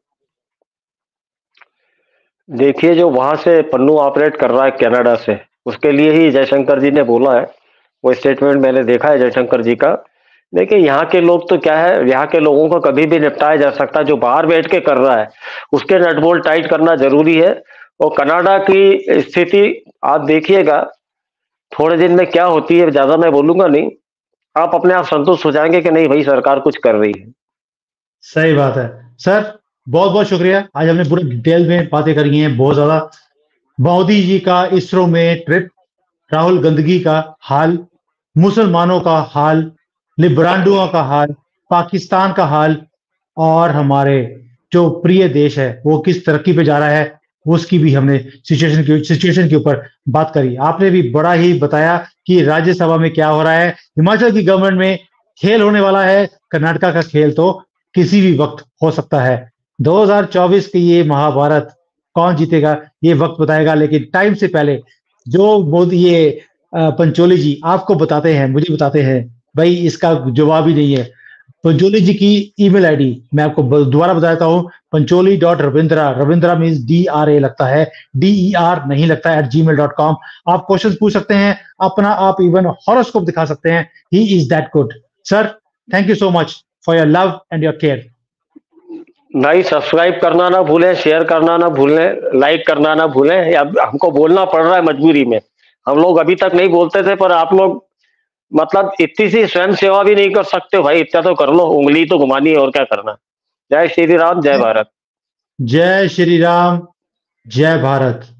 देखिए, जो वहां से पन्नू ऑपरेट कर रहा है कनाडा से, उसके लिए ही जयशंकर जी ने बोला है, वो स्टेटमेंट मैंने देखा है जयशंकर जी का। देखिए, यहाँ के लोग तो क्या है, यहाँ के लोगों को कभी भी निपटाया जा सकता है। जो बाहर बैठ के कर रहा है उसके नट बोल्ट टाइट करना जरूरी है। और कनाडा की स्थिति आप देखिएगा, थोड़े दिन में क्या होती है, ज्यादा मैं बोलूंगा नहीं, आप अपने आप संतुष्ट हो जाएंगे कि नहीं भाई सरकार कुछ कर रही है। सही बात है सर, बहुत बहुत शुक्रिया। आज हमने पूरे डिटेल में बातें करी हैं, बहुत ज्यादा। मोदी जी का इसरो में ट्रिप, राहुल गांधी का हाल, मुसलमानों का हाल, लिब्रांडुओं का हाल, पाकिस्तान का हाल, और हमारे जो प्रिय देश है वो किस तरक्की पे जा रहा है, उसकी भी हमने सिचुएशन की सिचुएशन के ऊपर बात करी। आपने भी बड़ा ही बताया कि राज्यसभा में क्या हो रहा है। हिमाचल की गवर्नमेंट में खेल होने वाला है, कर्नाटका का खेल तो किसी भी वक्त हो सकता है। दो हज़ार चौबीस की ये महाभारत कौन जीतेगा ये वक्त बताएगा, लेकिन टाइम से पहले जो मोदी ये पंचोली जी आपको बताते हैं, मुझे बताते हैं, भाई इसका जवाब ही नहीं है। पंचोली जी की ईमेल आईडी मैं आपको दोबारा बता देता हूँ, Pancholi dot Ravindra, Ravindra means D R A लगता है, डी ई आर नहीं लगता है, at Gmail dot com. आप क्वेश्चन पूछ सकते हैं, अपना आप इवन हॉरोस्कोप दिखा सकते हैं। He is that good. Sir, thank you so much for your love and your care. भाई सब्सक्राइब करना ना भूलें, शेयर करना ना भूलें, लाइक करना ना भूलें। अब हमको बोलना पड़ रहा है मजबूरी में, हम लोग अभी तक नहीं बोलते थे, पर आप लोग मतलब इतनी सी स्वयं सेवा भी नहीं कर सकते भाई, इतना तो कर लो, उंगली तो घुमानी है और क्या करना। जय श्री राम, जय भारत। जय श्री राम, जय भारत।